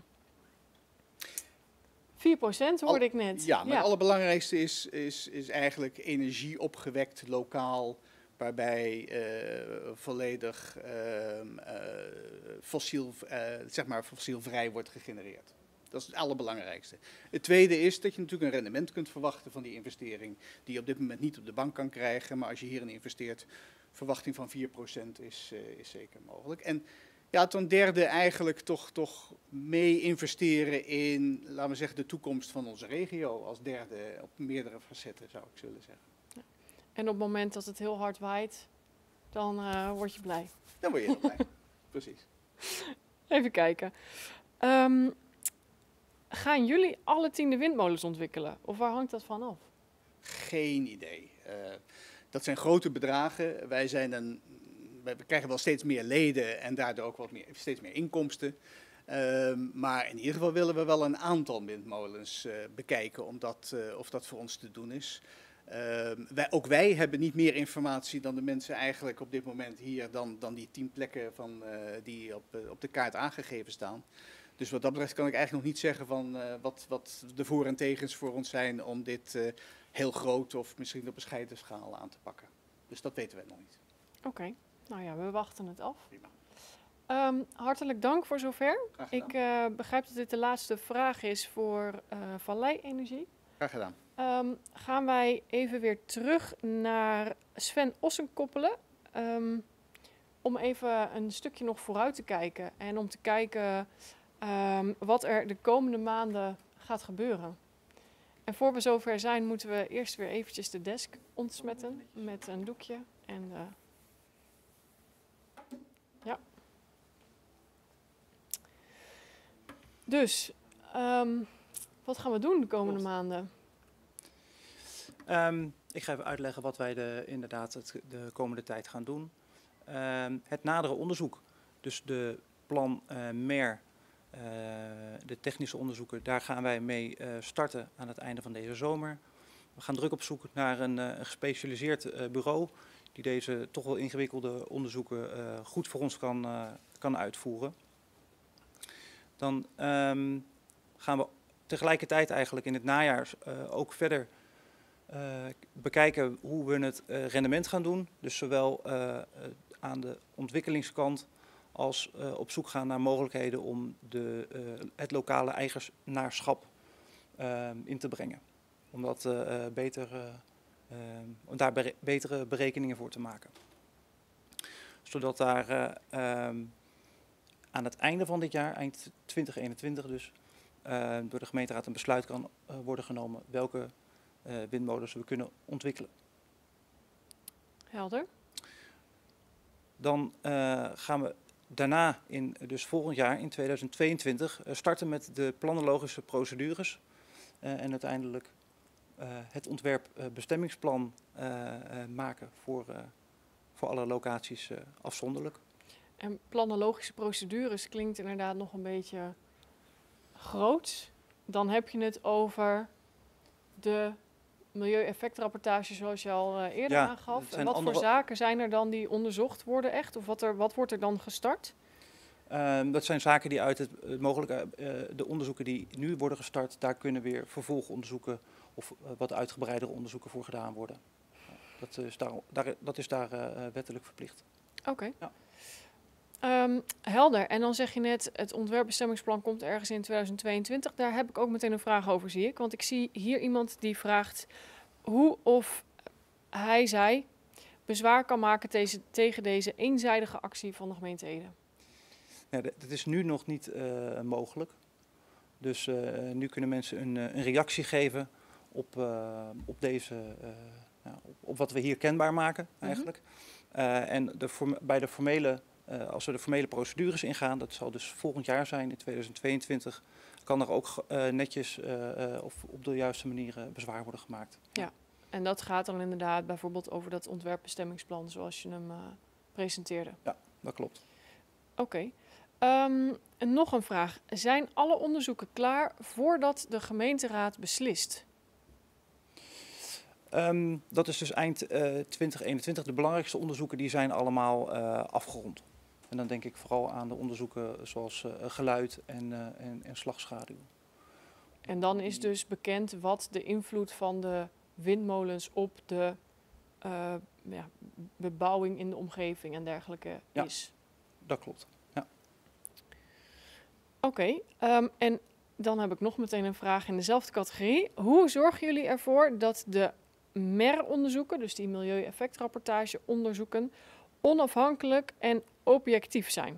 vier procent hoorde Al, ik net. Ja, maar ja. Het allerbelangrijkste is, is, is eigenlijk energie opgewekt lokaal, waarbij uh, volledig uh, uh, fossiel, uh, zeg maar fossielvrij wordt gegenereerd. Dat is het allerbelangrijkste. Het tweede is dat je natuurlijk een rendement kunt verwachten van die investering, die je op dit moment niet op de bank kan krijgen, maar als je hierin investeert, verwachting van vier procent is, uh, is zeker mogelijk. En ja, ten derde eigenlijk toch, toch mee investeren in, laten we zeggen, de toekomst van onze regio als derde op meerdere facetten, zou ik zullen zeggen. Ja. En op het moment dat het heel hard waait, dan uh, word je blij. Dan word je heel blij, precies. Even kijken. Um, gaan jullie alle tien de windmolens ontwikkelen? Of waar hangt dat van af? Geen idee. Uh, dat zijn grote bedragen. Wij zijn een, wij krijgen wel steeds meer leden en daardoor ook wat meer, steeds meer inkomsten. Uh, maar in ieder geval willen we wel een aantal windmolens uh, bekijken om dat, uh, of dat voor ons te doen is. Uh, wij, ook wij hebben niet meer informatie dan de mensen eigenlijk op dit moment hier, dan, dan die tien plekken van, uh, die op, uh, op de kaart aangegeven staan. Dus wat dat betreft kan ik eigenlijk nog niet zeggen van uh, wat, wat de voor- en tegens voor ons zijn om dit uh, heel groot of misschien op bescheiden schaal aan te pakken. Dus dat weten wij nog niet. Oké. Okay. Nou ja, we wachten het af. Um, hartelijk dank voor zover. Ik uh, begrijp dat dit de laatste vraag is voor uh, Vallei Energie. Graag gedaan. Um, gaan wij even weer terug naar Sven Ossenkoppelen. Um, om even een stukje nog vooruit te kijken. En om te kijken um, wat er de komende maanden gaat gebeuren. En voor we zover zijn, moeten we eerst weer eventjes de desk ontsmetten met een doekje. En uh, ja. Dus, um, wat gaan we doen de komende maanden? Um, ik ga even uitleggen wat wij de, inderdaad het, de komende tijd gaan doen. Um, het nadere onderzoek, dus de plan uh, M E R, uh, de technische onderzoeken, daar gaan wij mee uh, starten aan het einde van deze zomer. We gaan druk op zoek naar een, uh, een gespecialiseerd uh, bureau die deze toch wel ingewikkelde onderzoeken uh, goed voor ons kan, uh, kan uitvoeren. Dan um, gaan we tegelijkertijd eigenlijk in het najaar uh, ook verder uh, bekijken hoe we het uh, rendement gaan doen. Dus zowel uh, aan de ontwikkelingskant als uh, op zoek gaan naar mogelijkheden om de, uh, het lokale eigenaarschap uh, in te brengen. Om dat uh, beter, uh, uh, om daar bere betere berekeningen voor te maken. Zodat daar uh, um, aan het einde van dit jaar, eind twintig eenentwintig dus, uh, door de gemeenteraad een besluit kan uh, worden genomen welke uh, windmolens we kunnen ontwikkelen. Helder. Dan uh, gaan we daarna, in, dus volgend jaar in tweeduizend tweeëntwintig, uh, starten met de planologische procedures uh, en uiteindelijk uh, het ontwerp uh, bestemmingsplan uh, uh, maken voor, uh, voor alle locaties uh, afzonderlijk. En planologische procedures klinkt inderdaad nog een beetje groot. Dan heb je het over de milieueffectrapportage zoals je al uh, eerder ja, aangaf. En wat andere... voor zaken zijn er dan die onderzocht worden echt? Of wat, er, wat wordt er dan gestart? Uh, dat zijn zaken die uit het, het mogelijke, uh, de onderzoeken die nu worden gestart, daar kunnen weer vervolgonderzoeken of uh, wat uitgebreidere onderzoeken voor gedaan worden. Uh, dat is daar, daar, dat is daar uh, wettelijk verplicht. Oké. Okay. Ja. Um, helder. En dan zeg je net, het ontwerpbestemmingsplan komt ergens in tweeduizend tweeëntwintig. Daar heb ik ook meteen een vraag over, zie ik. Want ik zie hier iemand die vraagt hoe of hij, zij bezwaar kan maken deze, tegen deze eenzijdige actie van de gemeente Ede. Ja, dat is nu nog niet uh, mogelijk. Dus uh, nu kunnen mensen een, een reactie geven op, uh, op, deze, uh, ja, op, op wat we hier kenbaar maken eigenlijk. Mm-hmm. uh, en de form, bij de formele... Uh, als we de formele procedures ingaan, dat zal dus volgend jaar zijn, in tweeduizend tweeëntwintig, kan er ook uh, netjes uh, uh, of op de juiste manier uh, bezwaar worden gemaakt. Ja, en dat gaat dan inderdaad bijvoorbeeld over dat ontwerpbestemmingsplan zoals je hem uh, presenteerde. Ja, dat klopt. Oké. Okay. Um, en nog een vraag. Zijn alle onderzoeken klaar voordat de gemeenteraad beslist? Um, dat is dus eind uh, twintig eenentwintig. De belangrijkste onderzoeken die zijn allemaal uh, afgerond. En dan denk ik vooral aan de onderzoeken zoals uh, geluid en, uh, en, en slagschaduw. En dan is dus bekend wat de invloed van de windmolens op de uh, ja, bebouwing in de omgeving en dergelijke ja, is. Dat klopt. Ja. Oké, okay, um, en dan heb ik nog meteen een vraag in dezelfde categorie. Hoe zorgen jullie ervoor dat de M E R-onderzoeken, dus die milieueffectrapportage onderzoeken, onafhankelijk en objectief zijn?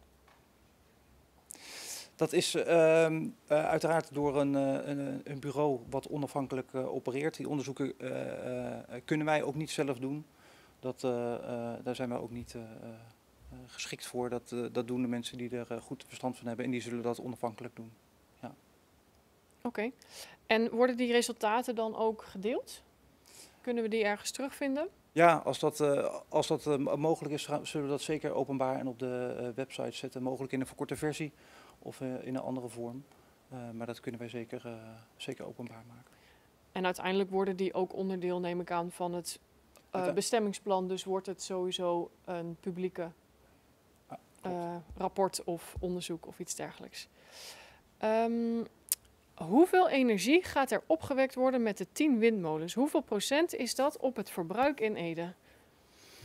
Dat is uh, uh, uiteraard door een, uh, een, een bureau wat onafhankelijk uh, opereert. Die onderzoeken uh, uh, kunnen wij ook niet zelf doen. Dat, uh, uh, daar zijn wij ook niet uh, uh, geschikt voor. Dat, uh, dat doen de mensen die er uh, goed verstand van hebben en die zullen dat onafhankelijk doen. Ja. Oké. Okay. En worden die resultaten dan ook gedeeld? Kunnen we die ergens terugvinden? Ja, als dat, uh, als dat uh, mogelijk is, zullen we dat zeker openbaar en op de uh, website zetten. Mogelijk in een verkorte versie of uh, in een andere vorm. Uh, maar dat kunnen wij zeker, uh, zeker openbaar maken. En uiteindelijk worden die ook onderdeel, neem ik aan, van het uh, bestemmingsplan. Dus wordt het sowieso een publieke uh, rapport of onderzoek of iets dergelijks. Um, Hoeveel energie gaat er opgewekt worden met de tien windmolens? Hoeveel procent is dat op het verbruik in Ede?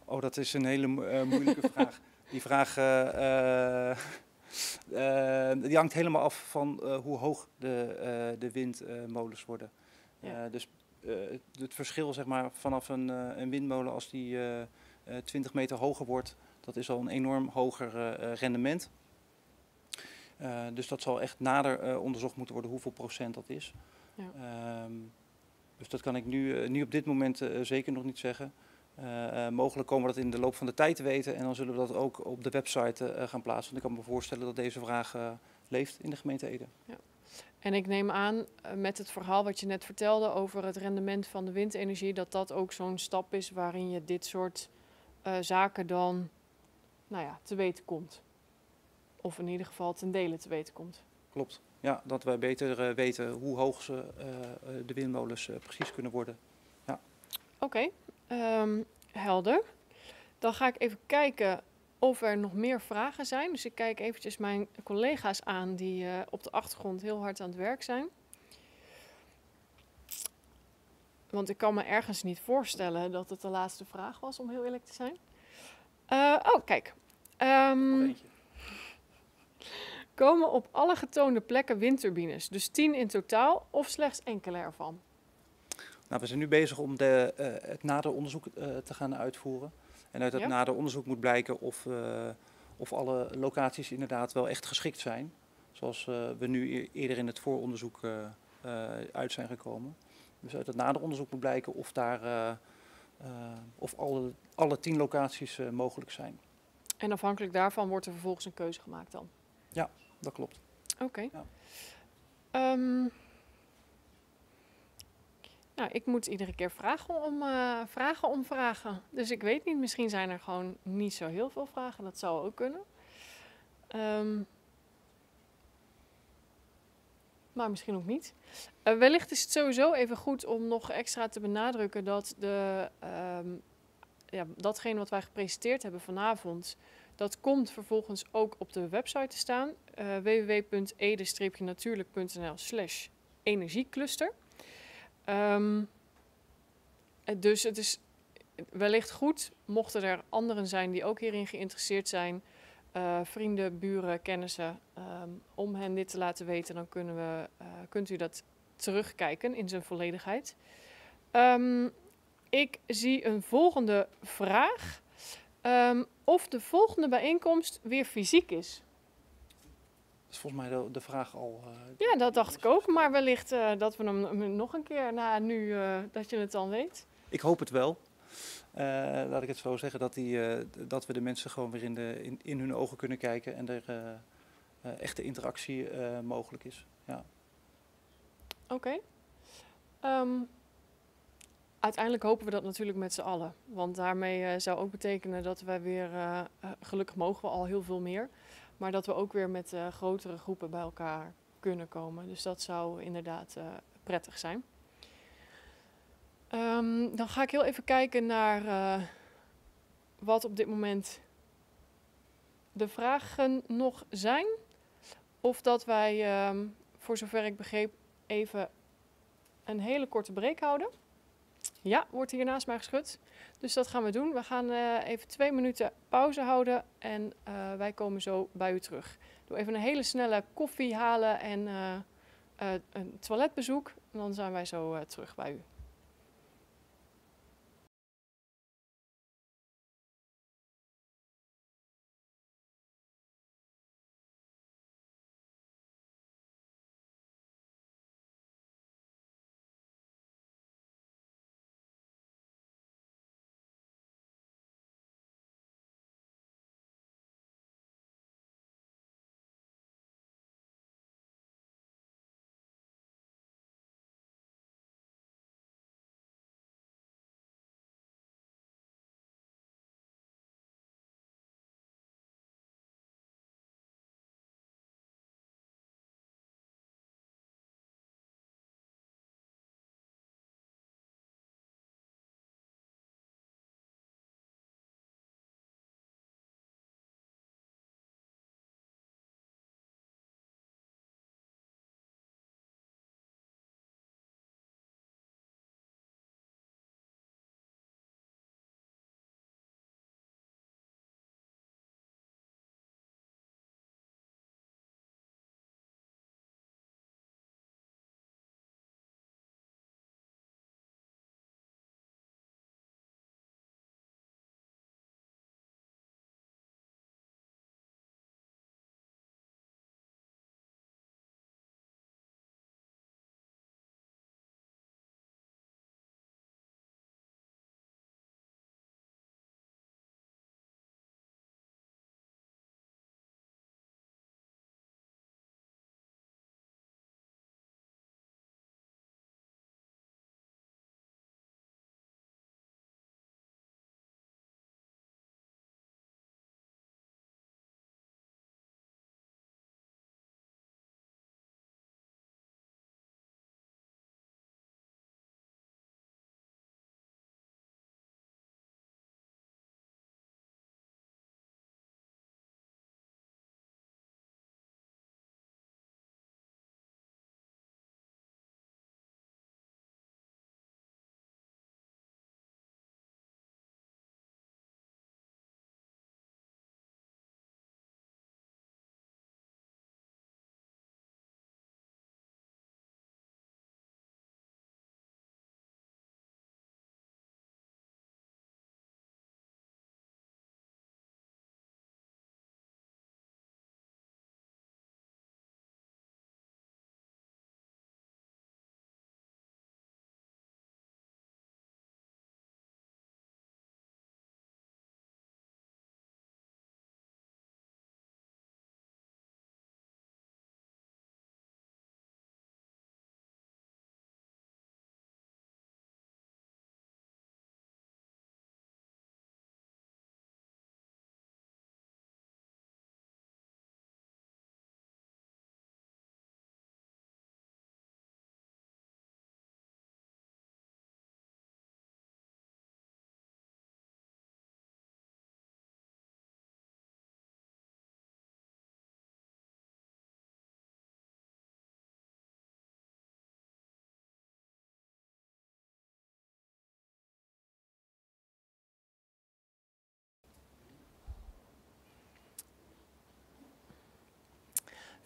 Oh, dat is een hele mo- eh, moeilijke vraag. Die vraag eh, eh, eh, die hangt helemaal af van eh, hoe hoog de, eh, de windmolens worden. Ja. Eh, dus eh, het verschil zeg maar, vanaf een, eh, een windmolen als die eh, eh, twintig meter hoger wordt, dat is al een enorm hoger eh, rendement. Uh, dus dat zal echt nader uh, onderzocht moeten worden hoeveel procent dat is. Ja. Um, dus dat kan ik nu, uh, nu op dit moment uh, zeker nog niet zeggen. Uh, uh, mogelijk komen we dat in de loop van de tijd te weten en dan zullen we dat ook op de website uh, gaan plaatsen. Want ik kan me voorstellen dat deze vraag uh, leeft in de gemeente Ede. Ja. En ik neem aan uh, met het verhaal wat je net vertelde over het rendement van de windenergie, dat dat ook zo'n stap is waarin je dit soort uh, zaken dan nou ja, te weten komt. Of in ieder geval ten dele te weten komt. Klopt. Ja, dat wij beter uh, weten hoe hoog ze, uh, de windmolens uh, precies kunnen worden. Ja. Oké, okay, um, helder. Dan ga ik even kijken of er nog meer vragen zijn. Dus ik kijk eventjes mijn collega's aan die uh, op de achtergrond heel hard aan het werk zijn. Want ik kan me ergens niet voorstellen dat het de laatste vraag was, om heel eerlijk te zijn. Uh, oh, kijk. Um, Komen op alle getoonde plekken windturbines, dus tien in totaal of slechts enkele ervan? Nou, we zijn nu bezig om de, uh, het nader onderzoek uh, te gaan uitvoeren. En uit het ja. nader onderzoek moet blijken of, uh, of alle locaties inderdaad wel echt geschikt zijn. Zoals uh, we nu eerder in het vooronderzoek uh, uh, uit zijn gekomen. Dus uit het nader onderzoek moet blijken of, daar, uh, uh, of alle, alle tien locaties uh, mogelijk zijn. En afhankelijk daarvan wordt er vervolgens een keuze gemaakt dan? Ja, dat klopt. Oké. Okay. Ja. Um, nou, ik moet iedere keer vragen om, uh, vragen om vragen. Dus ik weet niet, misschien zijn er gewoon niet zo heel veel vragen. Dat zou ook kunnen. Um, maar misschien ook niet. Uh, wellicht is het sowieso even goed om nog extra te benadrukken dat de, um, ja, datgene wat wij gepresenteerd hebben vanavond, dat komt vervolgens ook op de website te staan. Uh, w w w punt ede natuurlijk punt n l slash energiecluster. Um, dus het is wellicht goed, mochten er anderen zijn die ook hierin geïnteresseerd zijn, uh, vrienden, buren, kennissen, um, om hen dit te laten weten, dan kunnen we, uh, kunt u dat terugkijken in zijn volledigheid. Um, ik zie een volgende vraag. Um, of de volgende bijeenkomst weer fysiek is. Dat is volgens mij de, de vraag al. Uh, ja, dat dacht ik ook. Maar wellicht uh, dat we hem nog een keer na nu uh, dat je het dan weet. Ik hoop het wel. Uh, laat ik het zo zeggen, dat, die, uh, dat we de mensen gewoon weer in, de, in, in hun ogen kunnen kijken en er uh, uh, echte interactie uh, mogelijk is. Ja. Oké. Okay. Um, Uiteindelijk hopen we dat natuurlijk met z'n allen. Want daarmee uh, zou ook betekenen dat wij weer, uh, uh, gelukkig mogen we al heel veel meer, maar dat we ook weer met uh, grotere groepen bij elkaar kunnen komen. Dus dat zou inderdaad uh, prettig zijn. Um, dan ga ik heel even kijken naar uh, wat op dit moment de vragen nog zijn. Of dat wij, um, voor zover ik begreep, even een hele korte break houden. Ja, wordt hier naast mij geschud. Dus dat gaan we doen. We gaan uh, even twee minuten pauze houden en uh, wij komen zo bij u terug. Doe even een hele snelle koffie halen en uh, uh, een toiletbezoek. En dan zijn wij zo uh, terug bij u.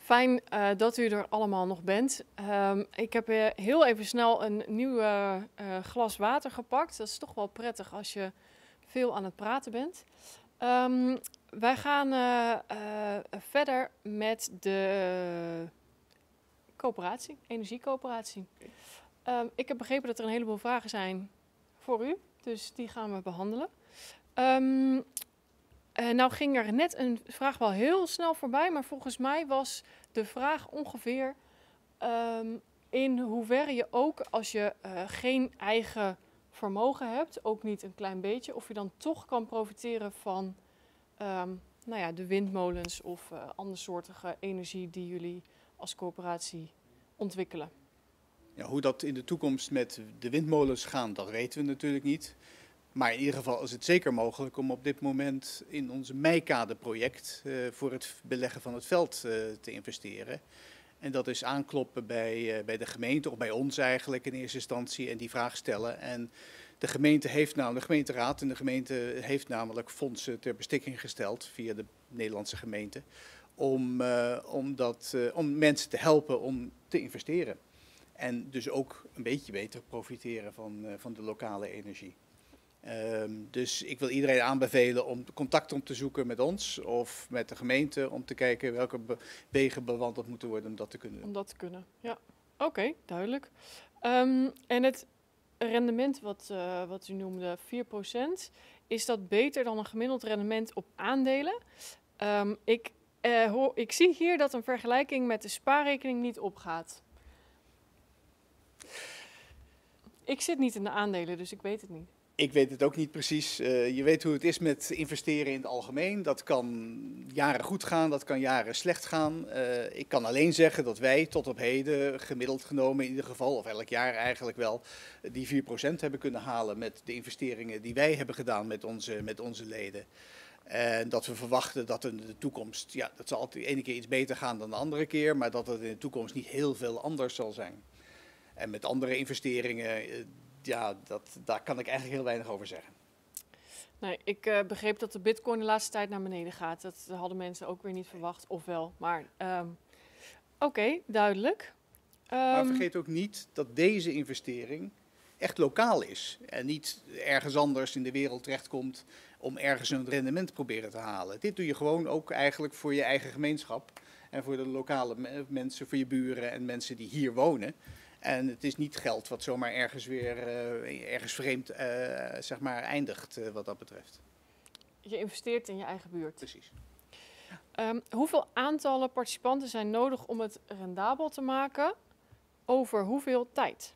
Fijn uh, dat u er allemaal nog bent. Um, ik heb uh, heel even snel een nieuw uh, uh, glas water gepakt. Dat is toch wel prettig als je veel aan het praten bent. Um, wij gaan uh, uh, verder met de coöperatie, energiecoöperatie. Um, ik heb begrepen dat er een heleboel vragen zijn voor u, dus die gaan we behandelen. Um, Uh, nou ging er net een vraag wel heel snel voorbij, maar volgens mij was de vraag ongeveer um, in hoeverre je ook als je uh, geen eigen vermogen hebt, ook niet een klein beetje, of je dan toch kan profiteren van um, nou ja, de windmolens of uh, andersoortige energie die jullie als coöperatie ontwikkelen. Ja, hoe dat in de toekomst met de windmolens gaat, dat weten we natuurlijk niet. Maar in ieder geval is het zeker mogelijk om op dit moment in onze Meikade-project uh, voor het beleggen van het veld uh, te investeren. En dat is aankloppen bij, uh, bij de gemeente, of bij ons eigenlijk in eerste instantie, en die vraag stellen. En de gemeente heeft nou, de gemeenteraad en de gemeente heeft namelijk fondsen ter beschikking gesteld via de Nederlandse gemeente. Om, uh, om, dat, uh, om mensen te helpen om te investeren. En dus ook een beetje beter profiteren van, uh, van de lokale energie. Um, dus ik wil iedereen aanbevelen om contact om te zoeken met ons of met de gemeente om te kijken welke be wegen bewandeld moeten worden om dat te kunnen doen. Om dat te kunnen, ja. Oké, okay, duidelijk. Um, en het rendement wat, uh, wat u noemde, vier procent, is dat beter dan een gemiddeld rendement op aandelen? Um, ik, uh, hoor, ik zie hier dat een vergelijking met de spaarrekening niet opgaat. Ik zit niet in de aandelen, dus ik weet het niet. Ik weet het ook niet precies. Uh, je weet hoe het is met investeren in het algemeen. Dat kan jaren goed gaan, dat kan jaren slecht gaan. Uh, ik kan alleen zeggen dat wij tot op heden, gemiddeld genomen in ieder geval, of elk jaar eigenlijk wel, die vier procent hebben kunnen halen met de investeringen die wij hebben gedaan met onze, met onze leden. En dat we verwachten dat in de toekomst, ja, dat zal altijd de ene keer iets beter gaan dan de andere keer, maar dat het in de toekomst niet heel veel anders zal zijn. En met andere investeringen, ja, dat, daar kan ik eigenlijk heel weinig over zeggen. Nee, ik uh, begreep dat de bitcoin de laatste tijd naar beneden gaat. Dat hadden mensen ook weer niet verwacht, of wel. Maar um, oké, okay, duidelijk. Um, maar vergeet ook niet dat deze investering echt lokaal is. En niet ergens anders in de wereld terechtkomt om ergens een rendement te proberen te halen. Dit doe je gewoon ook eigenlijk voor je eigen gemeenschap. En voor de lokale me mensen, voor je buren en mensen die hier wonen. En het is niet geld wat zomaar ergens weer uh, ergens vreemd uh, zeg maar eindigt uh, wat dat betreft. Je investeert in je eigen buurt. Precies. Um, hoeveel aantallen participanten zijn nodig om het rendabel te maken? Over hoeveel tijd?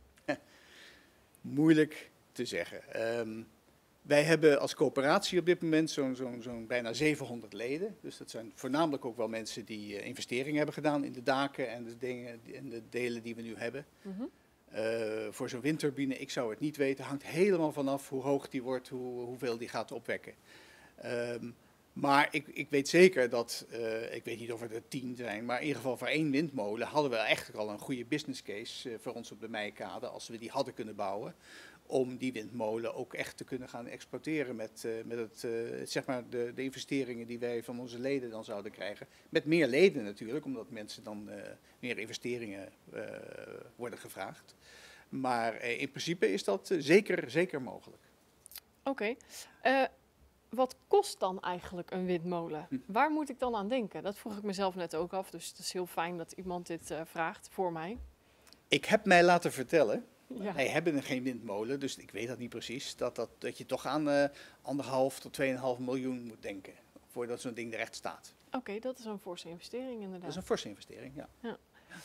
Moeilijk te zeggen. Um, wij hebben als coöperatie op dit moment zo'n zo'n zo'n bijna zevenhonderd leden. Dus dat zijn voornamelijk ook wel mensen die uh, investeringen hebben gedaan in de daken en de, dingen, en de delen die we nu hebben. Mm-hmm. uh, voor zo'n windturbine, ik zou het niet weten, hangt helemaal vanaf hoe hoog die wordt, hoe, hoeveel die gaat opwekken. Um, maar ik, ik weet zeker dat, uh, ik weet niet of het er tien zijn, maar in ieder geval voor één windmolen hadden we eigenlijk al een goede business case uh, voor ons op de Meikade, als we die hadden kunnen bouwen. Om die windmolen ook echt te kunnen gaan exploiteren met, uh, met het, uh, zeg maar de, de investeringen die wij van onze leden dan zouden krijgen. Met meer leden natuurlijk, omdat mensen dan uh, meer investeringen uh, worden gevraagd. Maar uh, in principe is dat uh, zeker, zeker mogelijk. Oké. Okay. Uh, wat kost dan eigenlijk een windmolen? Hm. Waar moet ik dan aan denken? Dat vroeg ik mezelf net ook af, dus het is heel fijn dat iemand dit uh, vraagt voor mij. Ik heb mij laten vertellen... Ja. Wij hebben geen windmolen, dus ik weet dat niet precies. Dat, dat, dat je toch aan uh, anderhalf tot tweeënhalf miljoen moet denken. Voordat zo'n ding er echt staat. Oké, okay, dat is een forse investering inderdaad. Dat is een forse investering, ja. ja.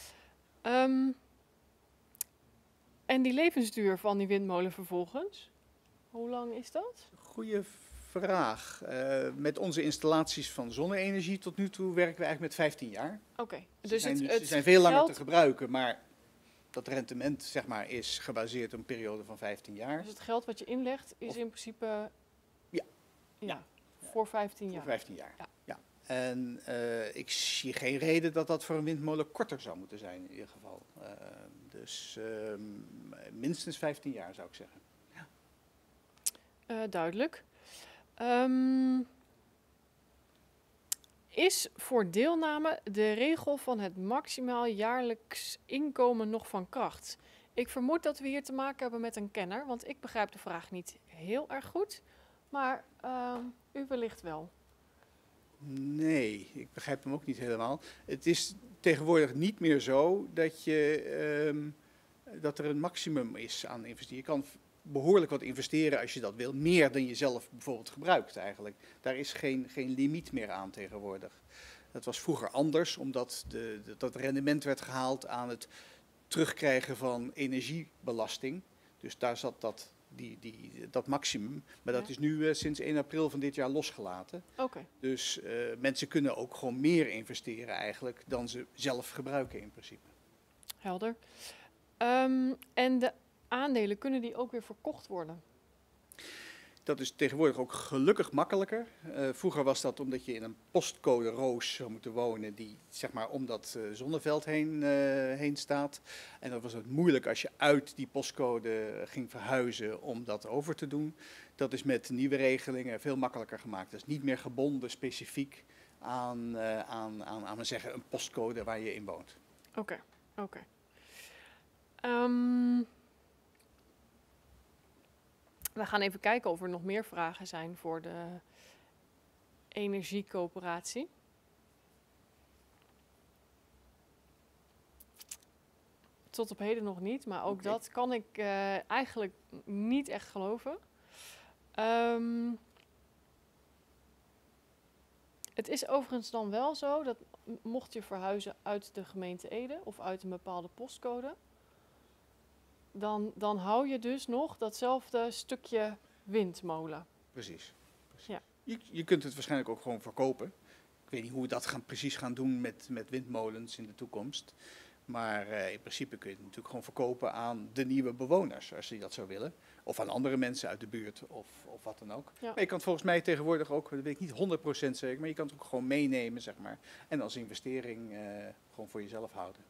Um, en die levensduur van die windmolen vervolgens? Hoe lang is dat? Goeie vraag. Uh, met onze installaties van zonne-energie tot nu toe werken we eigenlijk met vijftien jaar. Oké. Okay, dus het, zijn, het, ze zijn veel langer te gebruiken, maar... Dat rendement zeg maar, is gebaseerd op een periode van vijftien jaar. Dus het geld wat je inlegt is of, in principe ja. Ja, Ja. voor vijftien jaar? Voor vijftien jaar, ja. ja. En uh, ik zie geen reden dat dat voor een windmolen korter zou moeten zijn in ieder geval. Uh, dus uh, minstens vijftien jaar zou ik zeggen. Ja. Uh, duidelijk. Um, is voor deelname de regel van het maximaal jaarlijks inkomen nog van kracht? Ik vermoed dat we hier te maken hebben met een kenner, want ik begrijp de vraag niet heel erg goed. Maar uh, u wellicht wel. Nee, ik begrijp hem ook niet helemaal. Het is tegenwoordig niet meer zo dat, je, um, dat er een maximum is aan investeren. Je kan behoorlijk wat investeren als je dat wil. Meer dan je zelf bijvoorbeeld gebruikt eigenlijk. Daar is geen, geen limiet meer aan tegenwoordig. Dat was vroeger anders, omdat de, de, dat rendement werd gehaald aan het terugkrijgen van energiebelasting. Dus daar zat dat, die, die, dat maximum. Maar dat Ja. is nu uh, sinds één april van dit jaar losgelaten. Oké. Okay. Dus uh, mensen kunnen ook gewoon meer investeren eigenlijk dan ze zelf gebruiken in principe. Helder. Um, en de aandelen, kunnen die ook weer verkocht worden? Dat is tegenwoordig ook gelukkig makkelijker. Uh, vroeger was dat omdat je in een postcode roos zou moeten wonen die zeg maar om dat uh, zonneveld heen, uh, heen staat. En dan was het moeilijk als je uit die postcode ging verhuizen om dat over te doen. Dat is met nieuwe regelingen veel makkelijker gemaakt. Dat is niet meer gebonden specifiek aan, uh, aan, aan, aan zeggen, een postcode waar je in woont. Oké, okay, oké. Okay. Um, we gaan even kijken of er nog meer vragen zijn voor de energiecoöperatie. Tot op heden nog niet, maar ook okay. dat kan ik uh, eigenlijk niet echt geloven. Um, het is overigens dan wel zo dat mocht je verhuizen uit de gemeente Ede of uit een bepaalde postcode, Dan, dan hou je dus nog datzelfde stukje windmolen. Precies. precies. Ja. Je, je kunt het waarschijnlijk ook gewoon verkopen. Ik weet niet hoe we dat gaan, precies gaan doen met, met windmolens in de toekomst. Maar uh, in principe kun je het natuurlijk gewoon verkopen aan de nieuwe bewoners, als die dat zo willen. Of aan andere mensen uit de buurt of, of wat dan ook. Ja. Maar je kan het volgens mij tegenwoordig ook, dat weet ik niet honderd procent zeker, maar je kan het ook gewoon meenemen, zeg maar. En als investering uh, gewoon voor jezelf houden.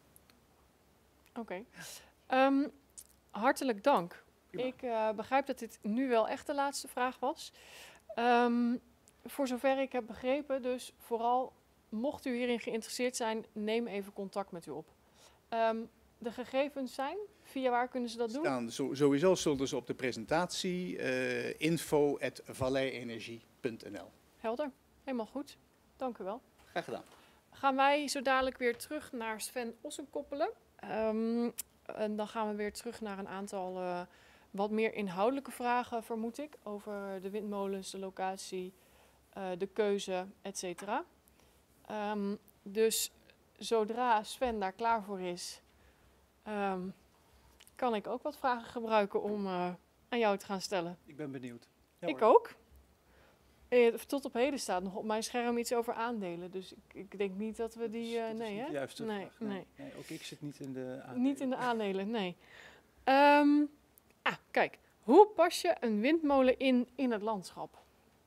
Oké. Okay. Um, Hartelijk dank. Prima. Ik uh, begrijp dat dit nu wel echt de laatste vraag was. Um, voor zover ik heb begrepen, dus vooral mocht u hierin geïnteresseerd zijn, neem even contact met u op. Um, de gegevens zijn, via waar kunnen ze dat doen? Staan, zo, sowieso zullen ze op de presentatie uh, info at valleienergie punt n l. Helder, helemaal goed. Dank u wel. Graag gedaan. Gaan wij zo dadelijk weer terug naar Sven Ossenkoppelen. Um, En dan gaan we weer terug naar een aantal uh, wat meer inhoudelijke vragen, vermoed ik. Over de windmolens, de locatie, uh, de keuze, et cetera. Um, dus zodra Sven daar klaar voor is, um, kan ik ook wat vragen gebruiken om uh, aan jou te gaan stellen. Ik ben benieuwd. Ja, ik hoor. ook. Eh, tot op heden staat nog op mijn scherm iets over aandelen. Dus ik, ik denk niet dat we die... Uh, dat nee, is hè? de juiste nee, vraag. Nee. nee. nee, ook ik zit niet in de aandelen. Niet in de aandelen, nee. Um, ah, kijk. Hoe pas je een windmolen in in het landschap?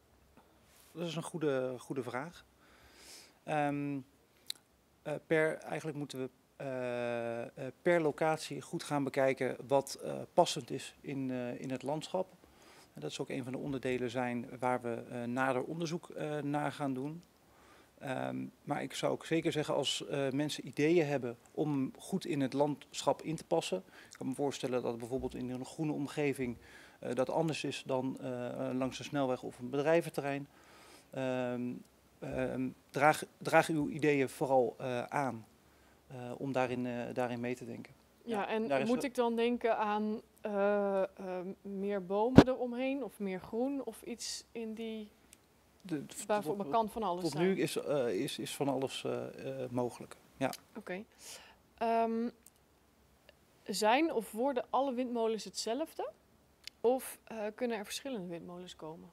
Dat is een goede, goede vraag. Um, uh, per, eigenlijk moeten we uh, uh, per locatie goed gaan bekijken wat uh, passend is in, uh, in het landschap. En dat is ook een van de onderdelen zijn waar we uh, nader onderzoek uh, naar gaan doen. Um, maar ik zou ook zeker zeggen, als uh, mensen ideeën hebben om goed in het landschap in te passen. Ik kan me voorstellen dat bijvoorbeeld in een groene omgeving uh, dat anders is dan uh, langs een snelweg of een bedrijventerrein. Um, um, draag, draag uw ideeën vooral uh, aan uh, om daarin, uh, daarin mee te denken. Ja, en daar is moet wel- ik dan denken aan uh, uh, meer bomen eromheen of meer groen of iets in die... De, Waarvoor tot- kan van alles tot zijn? nu is, uh, is, is van alles uh, uh, mogelijk. Ja. Oké. Okay. Um, zijn of worden alle windmolens hetzelfde? Of uh, kunnen er verschillende windmolens komen?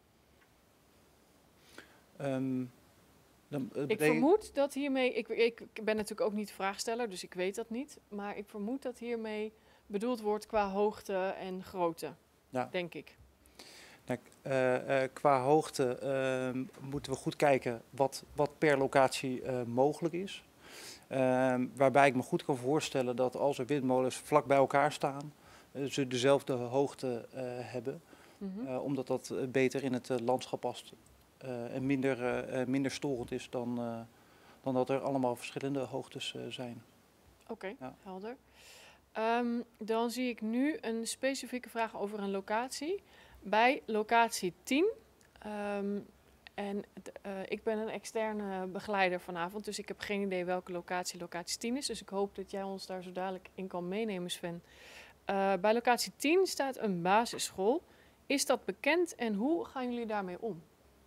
Um, dan, uh, Ik betekent- vermoed dat hiermee... Ik, ik ben natuurlijk ook niet de vraagsteller, dus ik weet dat niet. Maar ik vermoed dat hiermee bedoeld wordt qua hoogte en grootte. Ja. Denk ik. Nou, uh, uh, qua hoogte uh, moeten we goed kijken wat, wat per locatie uh, mogelijk is. Uh, waarbij ik me goed kan voorstellen dat als er windmolens vlak bij elkaar staan, uh, ze dezelfde hoogte uh, hebben. Mm-hmm. Uh, omdat dat uh, beter in het uh, landschap past uh, en minder, uh, uh, minder storend is dan, uh, dan dat er allemaal verschillende hoogtes uh, zijn. Oké, okay, ja. helder. Um, dan zie ik nu een specifieke vraag over een locatie. Bij locatie tien, um, en uh, ik ben een externe begeleider vanavond, dus ik heb geen idee welke locatie locatie tien is. Dus ik hoop dat jij ons daar zo dadelijk in kan meenemen, Sven. Uh, bij locatie tien staat een basisschool. Is dat bekend en hoe gaan jullie daarmee om?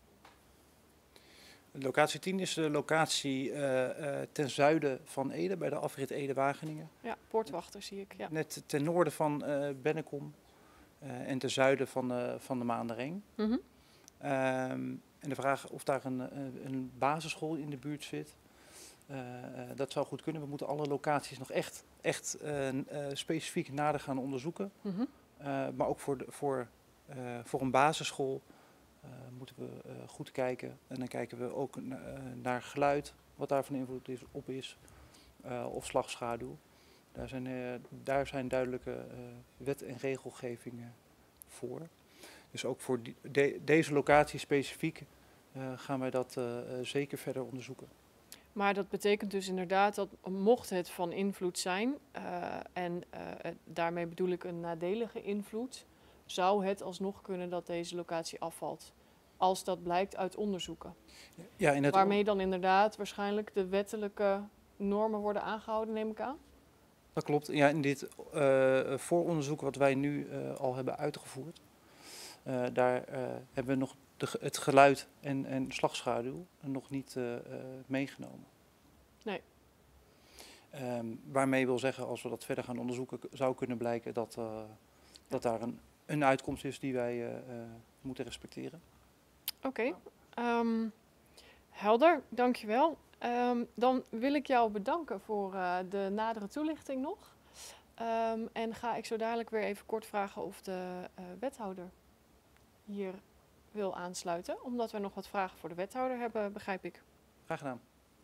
Locatie tien is de locatie uh, uh, ten zuiden van Ede, bij de afrit Ede-Wageningen. Ja, Poortwachter zie ik. Ja. Net ten noorden van uh, Bennekom uh, en ten zuiden van, uh, van de Maandereng. Mm-hmm. um, en de vraag of daar een, een basisschool in de buurt zit, uh, uh, dat zou goed kunnen. We moeten alle locaties nog echt, echt uh, uh, specifiek nader gaan onderzoeken. Mm-hmm. uh, maar ook voor, de, voor, uh, voor een basisschool Uh, moeten we uh, goed kijken. En dan kijken we ook uh, naar geluid, wat daar van invloed is, op is, uh, of slagschaduw. Daar zijn, uh, daar zijn duidelijke uh, wet- en regelgevingen voor. Dus ook voor die, de, deze locatie specifiek uh, gaan wij dat uh, uh, zeker verder onderzoeken. Maar dat betekent dus inderdaad dat mocht het van invloed zijn, uh, en uh, daarmee bedoel ik een nadelige invloed, zou het alsnog kunnen dat deze locatie afvalt, als dat blijkt uit onderzoeken. Ja, in het Waarmee dan inderdaad waarschijnlijk de wettelijke normen worden aangehouden, neem ik aan? Dat klopt. Ja, in dit uh, vooronderzoek wat wij nu uh, al hebben uitgevoerd, uh, daar uh, hebben we nog de, het geluid en, en slagschaduw nog niet uh, uh, meegenomen. Nee. Um, waarmee wil zeggen, als we dat verder gaan onderzoeken, zou kunnen blijken dat, uh, dat daar een een uitkomst is die wij uh, uh, moeten respecteren. Oké, okay. um, helder, dankjewel. Um, dan wil ik jou bedanken voor uh, de nadere toelichting nog. Um, en ga ik zo dadelijk weer even kort vragen of de uh, wethouder hier wil aansluiten. Omdat we nog wat vragen voor de wethouder hebben, begrijp ik. Graag gedaan.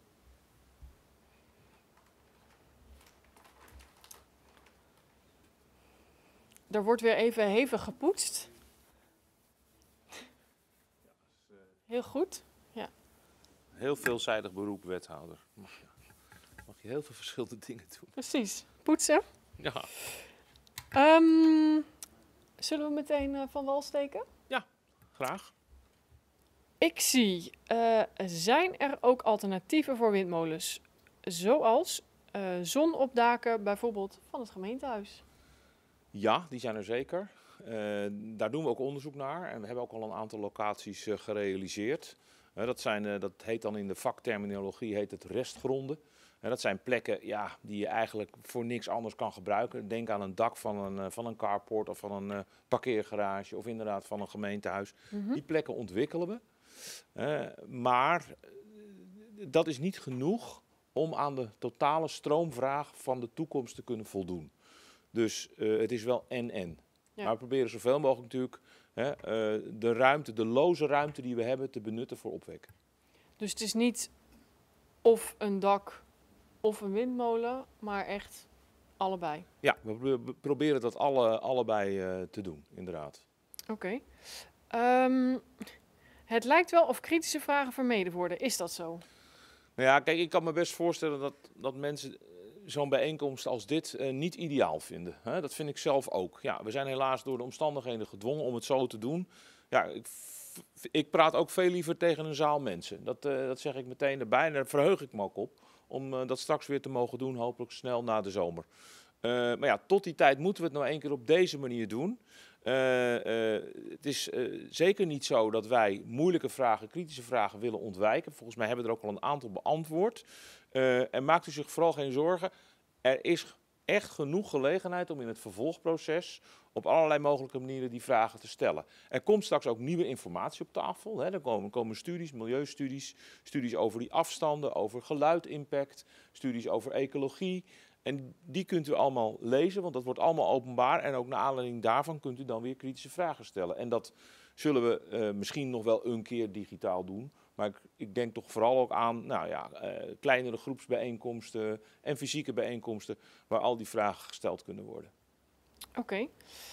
Er wordt weer even hevig gepoetst. Heel goed. Ja. Heel veelzijdig beroep, wethouder. Mag je, mag je heel veel verschillende dingen doen. Precies. Poetsen. Ja. Um, zullen we meteen uh, van wal steken? Ja, graag. Ik zie, uh, zijn er ook alternatieven voor windmolens? Zoals uh, zon op daken bijvoorbeeld van het gemeentehuis? Ja, die zijn er zeker. Uh, daar doen we ook onderzoek naar en we hebben ook al een aantal locaties uh, gerealiseerd. Uh, dat, zijn, uh, dat heet dan in de vakterminologie heet het restgronden. Uh, dat zijn plekken ja, die je eigenlijk voor niks anders kan gebruiken. Denk aan een dak van een, uh, van een carport of van een uh, parkeergarage of inderdaad van een gemeentehuis. Mm-hmm. Die plekken ontwikkelen we. Uh, maar uh, dat is niet genoeg om aan de totale stroomvraag van de toekomst te kunnen voldoen. Dus uh, het is wel en-en. Ja. Maar we proberen zoveel mogelijk natuurlijk hè, uh, de ruimte, de loze ruimte die we hebben te benutten voor opwek. Dus het is niet of een dak of een windmolen, maar echt allebei? Ja, we proberen dat alle, allebei uh, te doen, inderdaad. Oké. Okay. Um, het lijkt wel of kritische vragen vermeden worden. Is dat zo? Nou ja, kijk, ik kan me best voorstellen dat, dat mensen zo'n bijeenkomst als dit uh, niet ideaal vinden. Hè? Dat vind ik zelf ook. Ja, we zijn helaas door de omstandigheden gedwongen om het zo te doen. Ja, ik, ik praat ook veel liever tegen een zaal mensen. Dat, uh, dat zeg ik meteen erbij en daar verheug ik me ook op. Om uh, dat straks weer te mogen doen, hopelijk snel na de zomer. Uh, maar ja, tot die tijd moeten we het nou één keer op deze manier doen. Uh, uh, het is uh, zeker niet zo dat wij moeilijke vragen, kritische vragen willen ontwijken. Volgens mij hebben we er ook al een aantal beantwoord. Uh, en maakt u zich vooral geen zorgen. Er is echt genoeg gelegenheid om in het vervolgproces op allerlei mogelijke manieren die vragen te stellen. Er komt straks ook nieuwe informatie op tafel. Hè. Er komen, komen studies, milieustudies, studies over die afstanden, over geluidimpact, studies over ecologie. En die kunt u allemaal lezen, want dat wordt allemaal openbaar. En ook naar aanleiding daarvan kunt u dan weer kritische vragen stellen. En dat zullen we uh, misschien nog wel een keer digitaal doen. Maar ik, ik denk toch vooral ook aan nou ja, uh, kleinere groepsbijeenkomsten en fysieke bijeenkomsten waar al die vragen gesteld kunnen worden. Oké. Okay.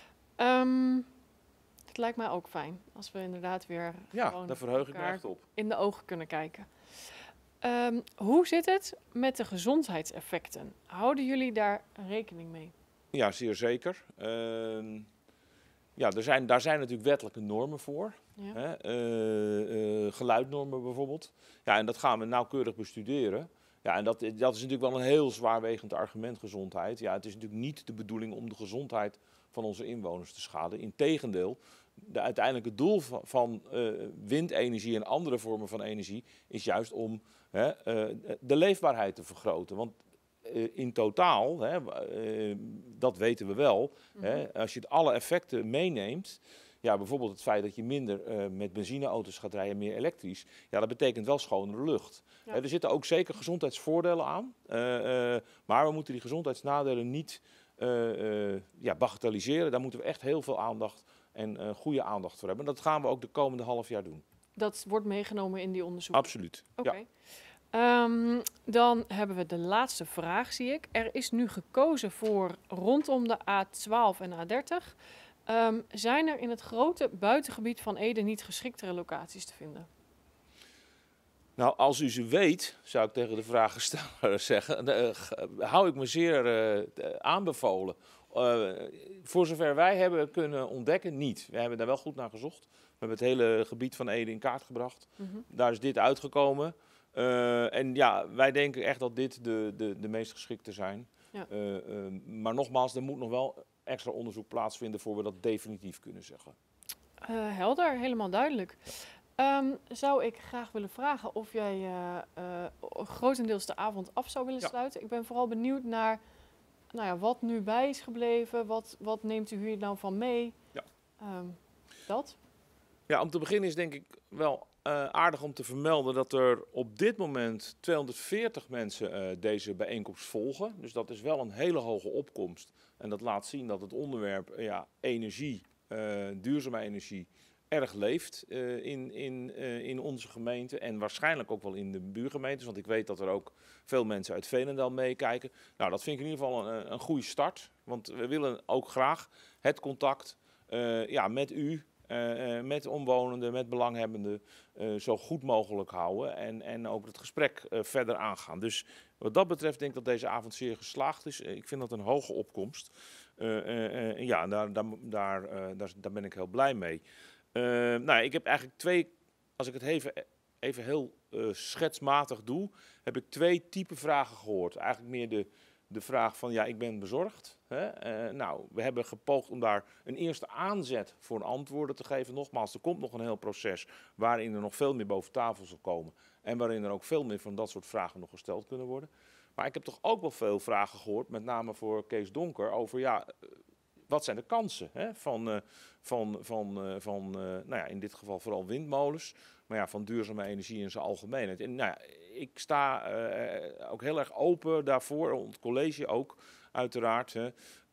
Um, het lijkt mij ook fijn als we inderdaad weer ja, daar verheug ik me echt op. in de ogen kunnen kijken. Um, hoe zit het met de gezondheidseffecten? Houden jullie daar rekening mee? Ja, zeer zeker. Uh, ja, er zijn, daar zijn natuurlijk wettelijke normen voor. Ja. Hè? Uh, uh, geluidnormen bijvoorbeeld. Ja, en dat gaan we nauwkeurig bestuderen. Ja, en dat, dat is natuurlijk wel een heel zwaarwegend argument, gezondheid. Ja, het is natuurlijk niet de bedoeling om de gezondheid van onze inwoners te schaden. Integendeel, de uiteindelijke doel van, van uh, windenergie en andere vormen van energie is juist om hè, uh, de leefbaarheid te vergroten. Want uh, in totaal, hè, uh, dat weten we wel, mm-hmm. hè, als je alle effecten meeneemt. Ja, bijvoorbeeld het feit dat je minder uh, met benzineauto's gaat rijden, meer elektrisch. Ja, dat betekent wel schonere lucht. Ja. Uh, er zitten ook zeker gezondheidsvoordelen aan. Uh, uh, maar we moeten die gezondheidsnadelen niet uh, uh, ja, bagatelliseren. Daar moeten we echt heel veel aandacht en uh, goede aandacht voor hebben. En dat gaan we ook de komende half jaar doen. Dat wordt meegenomen in die onderzoeken? Absoluut. Oké. Okay. Ja. Um, dan hebben we de laatste vraag, zie ik. Er is nu gekozen voor rondom de A twaalf en A dertig. Um, zijn er in het grote buitengebied van Ede niet geschiktere locaties te vinden? Nou, als u ze weet, zou ik tegen de vragensteller zeggen, uh, hou ik me zeer uh, aanbevolen. Uh, voor zover wij hebben kunnen ontdekken, niet. We hebben daar wel goed naar gezocht. We hebben het hele gebied van Ede in kaart gebracht. Mm-hmm. Daar is dit uitgekomen. Uh, en ja, wij denken echt dat dit de, de, de meest geschikte zijn. Ja. Uh, uh, maar nogmaals, er moet nog wel extra onderzoek plaatsvinden voor we dat definitief kunnen zeggen. Uh, helder, helemaal duidelijk. Um, zou ik graag willen vragen of jij uh, uh, grotendeels de avond af zou willen ja. sluiten. Ik ben vooral benieuwd naar nou ja, wat nu bij is gebleven. Wat, wat neemt u hier nou van mee? Ja. Um, dat? Ja, om te beginnen is denk ik wel uh, aardig om te vermelden dat er op dit moment tweehonderdveertig mensen uh, deze bijeenkomst volgen. Dus dat is wel een hele hoge opkomst. En dat laat zien dat het onderwerp uh, ja, energie, uh, duurzame energie, erg leeft uh, in, in, uh, in onze gemeente en waarschijnlijk ook wel in de buurgemeentes. Want ik weet dat er ook veel mensen uit Veenendaal meekijken. Nou, dat vind ik in ieder geval een, een goede start. Want we willen ook graag het contact uh, ja, met u, uh, uh, met omwonenden, met belanghebbenden uh, zo goed mogelijk houden. En, en ook het gesprek uh, verder aangaan. Dus wat dat betreft denk ik dat deze avond zeer geslaagd is. Ik vind dat een hoge opkomst. Uh, uh, uh, ja, daar, daar, daar, uh, daar, daar ben ik heel blij mee. Uh, nou, ik heb eigenlijk twee, als ik het even, even heel uh, schetsmatig doe, heb ik twee typen vragen gehoord. Eigenlijk meer de, de vraag van, ja, ik ben bezorgd. Hè? Uh, nou, we hebben gepoogd om daar een eerste aanzet voor een antwoorden te geven. Nogmaals, er komt nog een heel proces waarin er nog veel meer boven tafel zal komen. En waarin er ook veel meer van dat soort vragen nog gesteld kunnen worden. Maar ik heb toch ook wel veel vragen gehoord, met name voor Kees Donker, over, ja, wat zijn de kansen hè, van, uh, van, van, uh, van uh, nou ja, in dit geval vooral windmolens, maar ja, van duurzame energie in zijn algemeenheid. En nou ja, ik sta uh, ook heel erg open daarvoor, het college ook uiteraard, hè,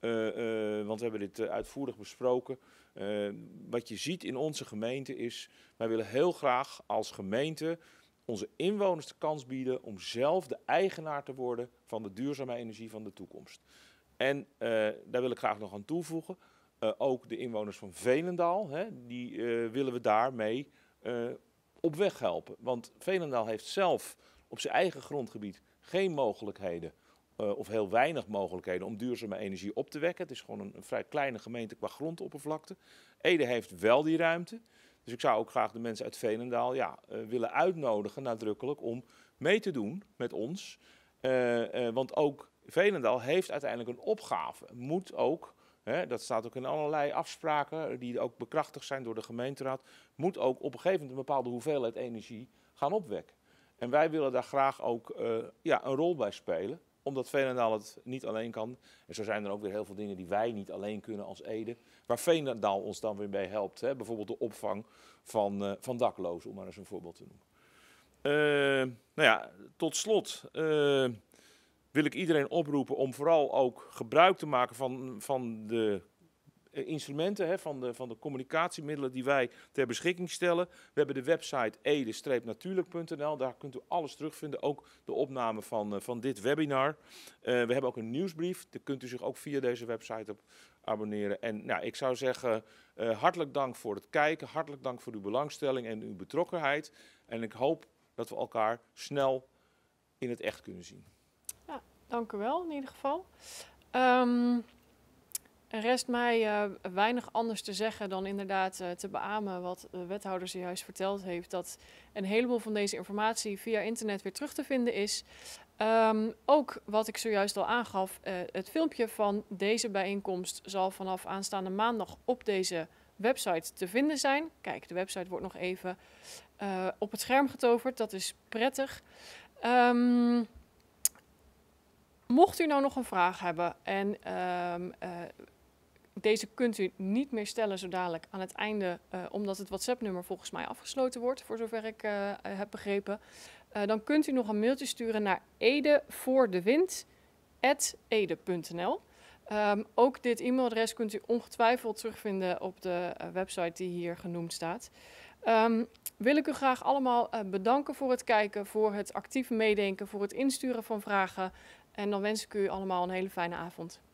uh, uh, want we hebben dit uh, uitvoerig besproken. Uh, wat je ziet in onze gemeente is, wij willen heel graag als gemeente onze inwoners de kans bieden om zelf de eigenaar te worden van de duurzame energie van de toekomst. En uh, daar wil ik graag nog aan toevoegen, uh, ook de inwoners van Veenendaal, hè, die uh, willen we daarmee uh, op weg helpen. Want Veenendaal heeft zelf op zijn eigen grondgebied geen mogelijkheden, uh, of heel weinig mogelijkheden om duurzame energie op te wekken. Het is gewoon een, een vrij kleine gemeente qua grondoppervlakte. Ede heeft wel die ruimte. Dus ik zou ook graag de mensen uit Veenendaal ja, uh, willen uitnodigen, nadrukkelijk, om mee te doen met ons. Uh, uh, want ook Veenendaal heeft uiteindelijk een opgave. Moet ook, hè, dat staat ook in allerlei afspraken die ook bekrachtigd zijn door de gemeenteraad, moet ook op een gegeven moment een bepaalde hoeveelheid energie gaan opwekken. En wij willen daar graag ook uh, ja, een rol bij spelen, omdat Veenendaal het niet alleen kan. En zo zijn er ook weer heel veel dingen die wij niet alleen kunnen als Ede, waar Veenendaal ons dan weer mee helpt. Hè. Bijvoorbeeld de opvang van, uh, van daklozen, om maar eens een voorbeeld te noemen. Uh, nou ja, tot slot uh, wil ik iedereen oproepen om vooral ook gebruik te maken van, van de instrumenten, hè, van, de, van de communicatiemiddelen die wij ter beschikking stellen. We hebben de website ede natuurlijk punt n l, daar kunt u alles terugvinden, ook de opname van, uh, van dit webinar. Uh, we hebben ook een nieuwsbrief, daar kunt u zich ook via deze website op abonneren. En nou, ik zou zeggen, uh, hartelijk dank voor het kijken, hartelijk dank voor uw belangstelling en uw betrokkenheid. En ik hoop dat we elkaar snel in het echt kunnen zien. Ja, dank u wel in ieder geval. Um, er rest mij uh, weinig anders te zeggen dan inderdaad uh, te beamen wat de wethouder zojuist verteld heeft. Dat een heleboel van deze informatie via internet weer terug te vinden is. Um, ook wat ik zojuist al aangaf, uh, het filmpje van deze bijeenkomst zal vanaf aanstaande maandag op deze website te vinden zijn. Kijk, de website wordt nog even uh, op het scherm getoverd, dat is prettig. Um, mocht u nou nog een vraag hebben en um, uh, deze kunt u niet meer stellen zo dadelijk aan het einde, uh, omdat het WhatsApp-nummer volgens mij afgesloten wordt, voor zover ik uh, heb begrepen. Uh, dan kunt u nog een mailtje sturen naar edevoordewind apenstaartje ede punt n l. Um, ook dit e-mailadres kunt u ongetwijfeld terugvinden op de uh, website die hier genoemd staat. Um, wil ik u graag allemaal uh, bedanken voor het kijken, voor het actief meedenken, voor het insturen van vragen. En dan wens ik u allemaal een hele fijne avond.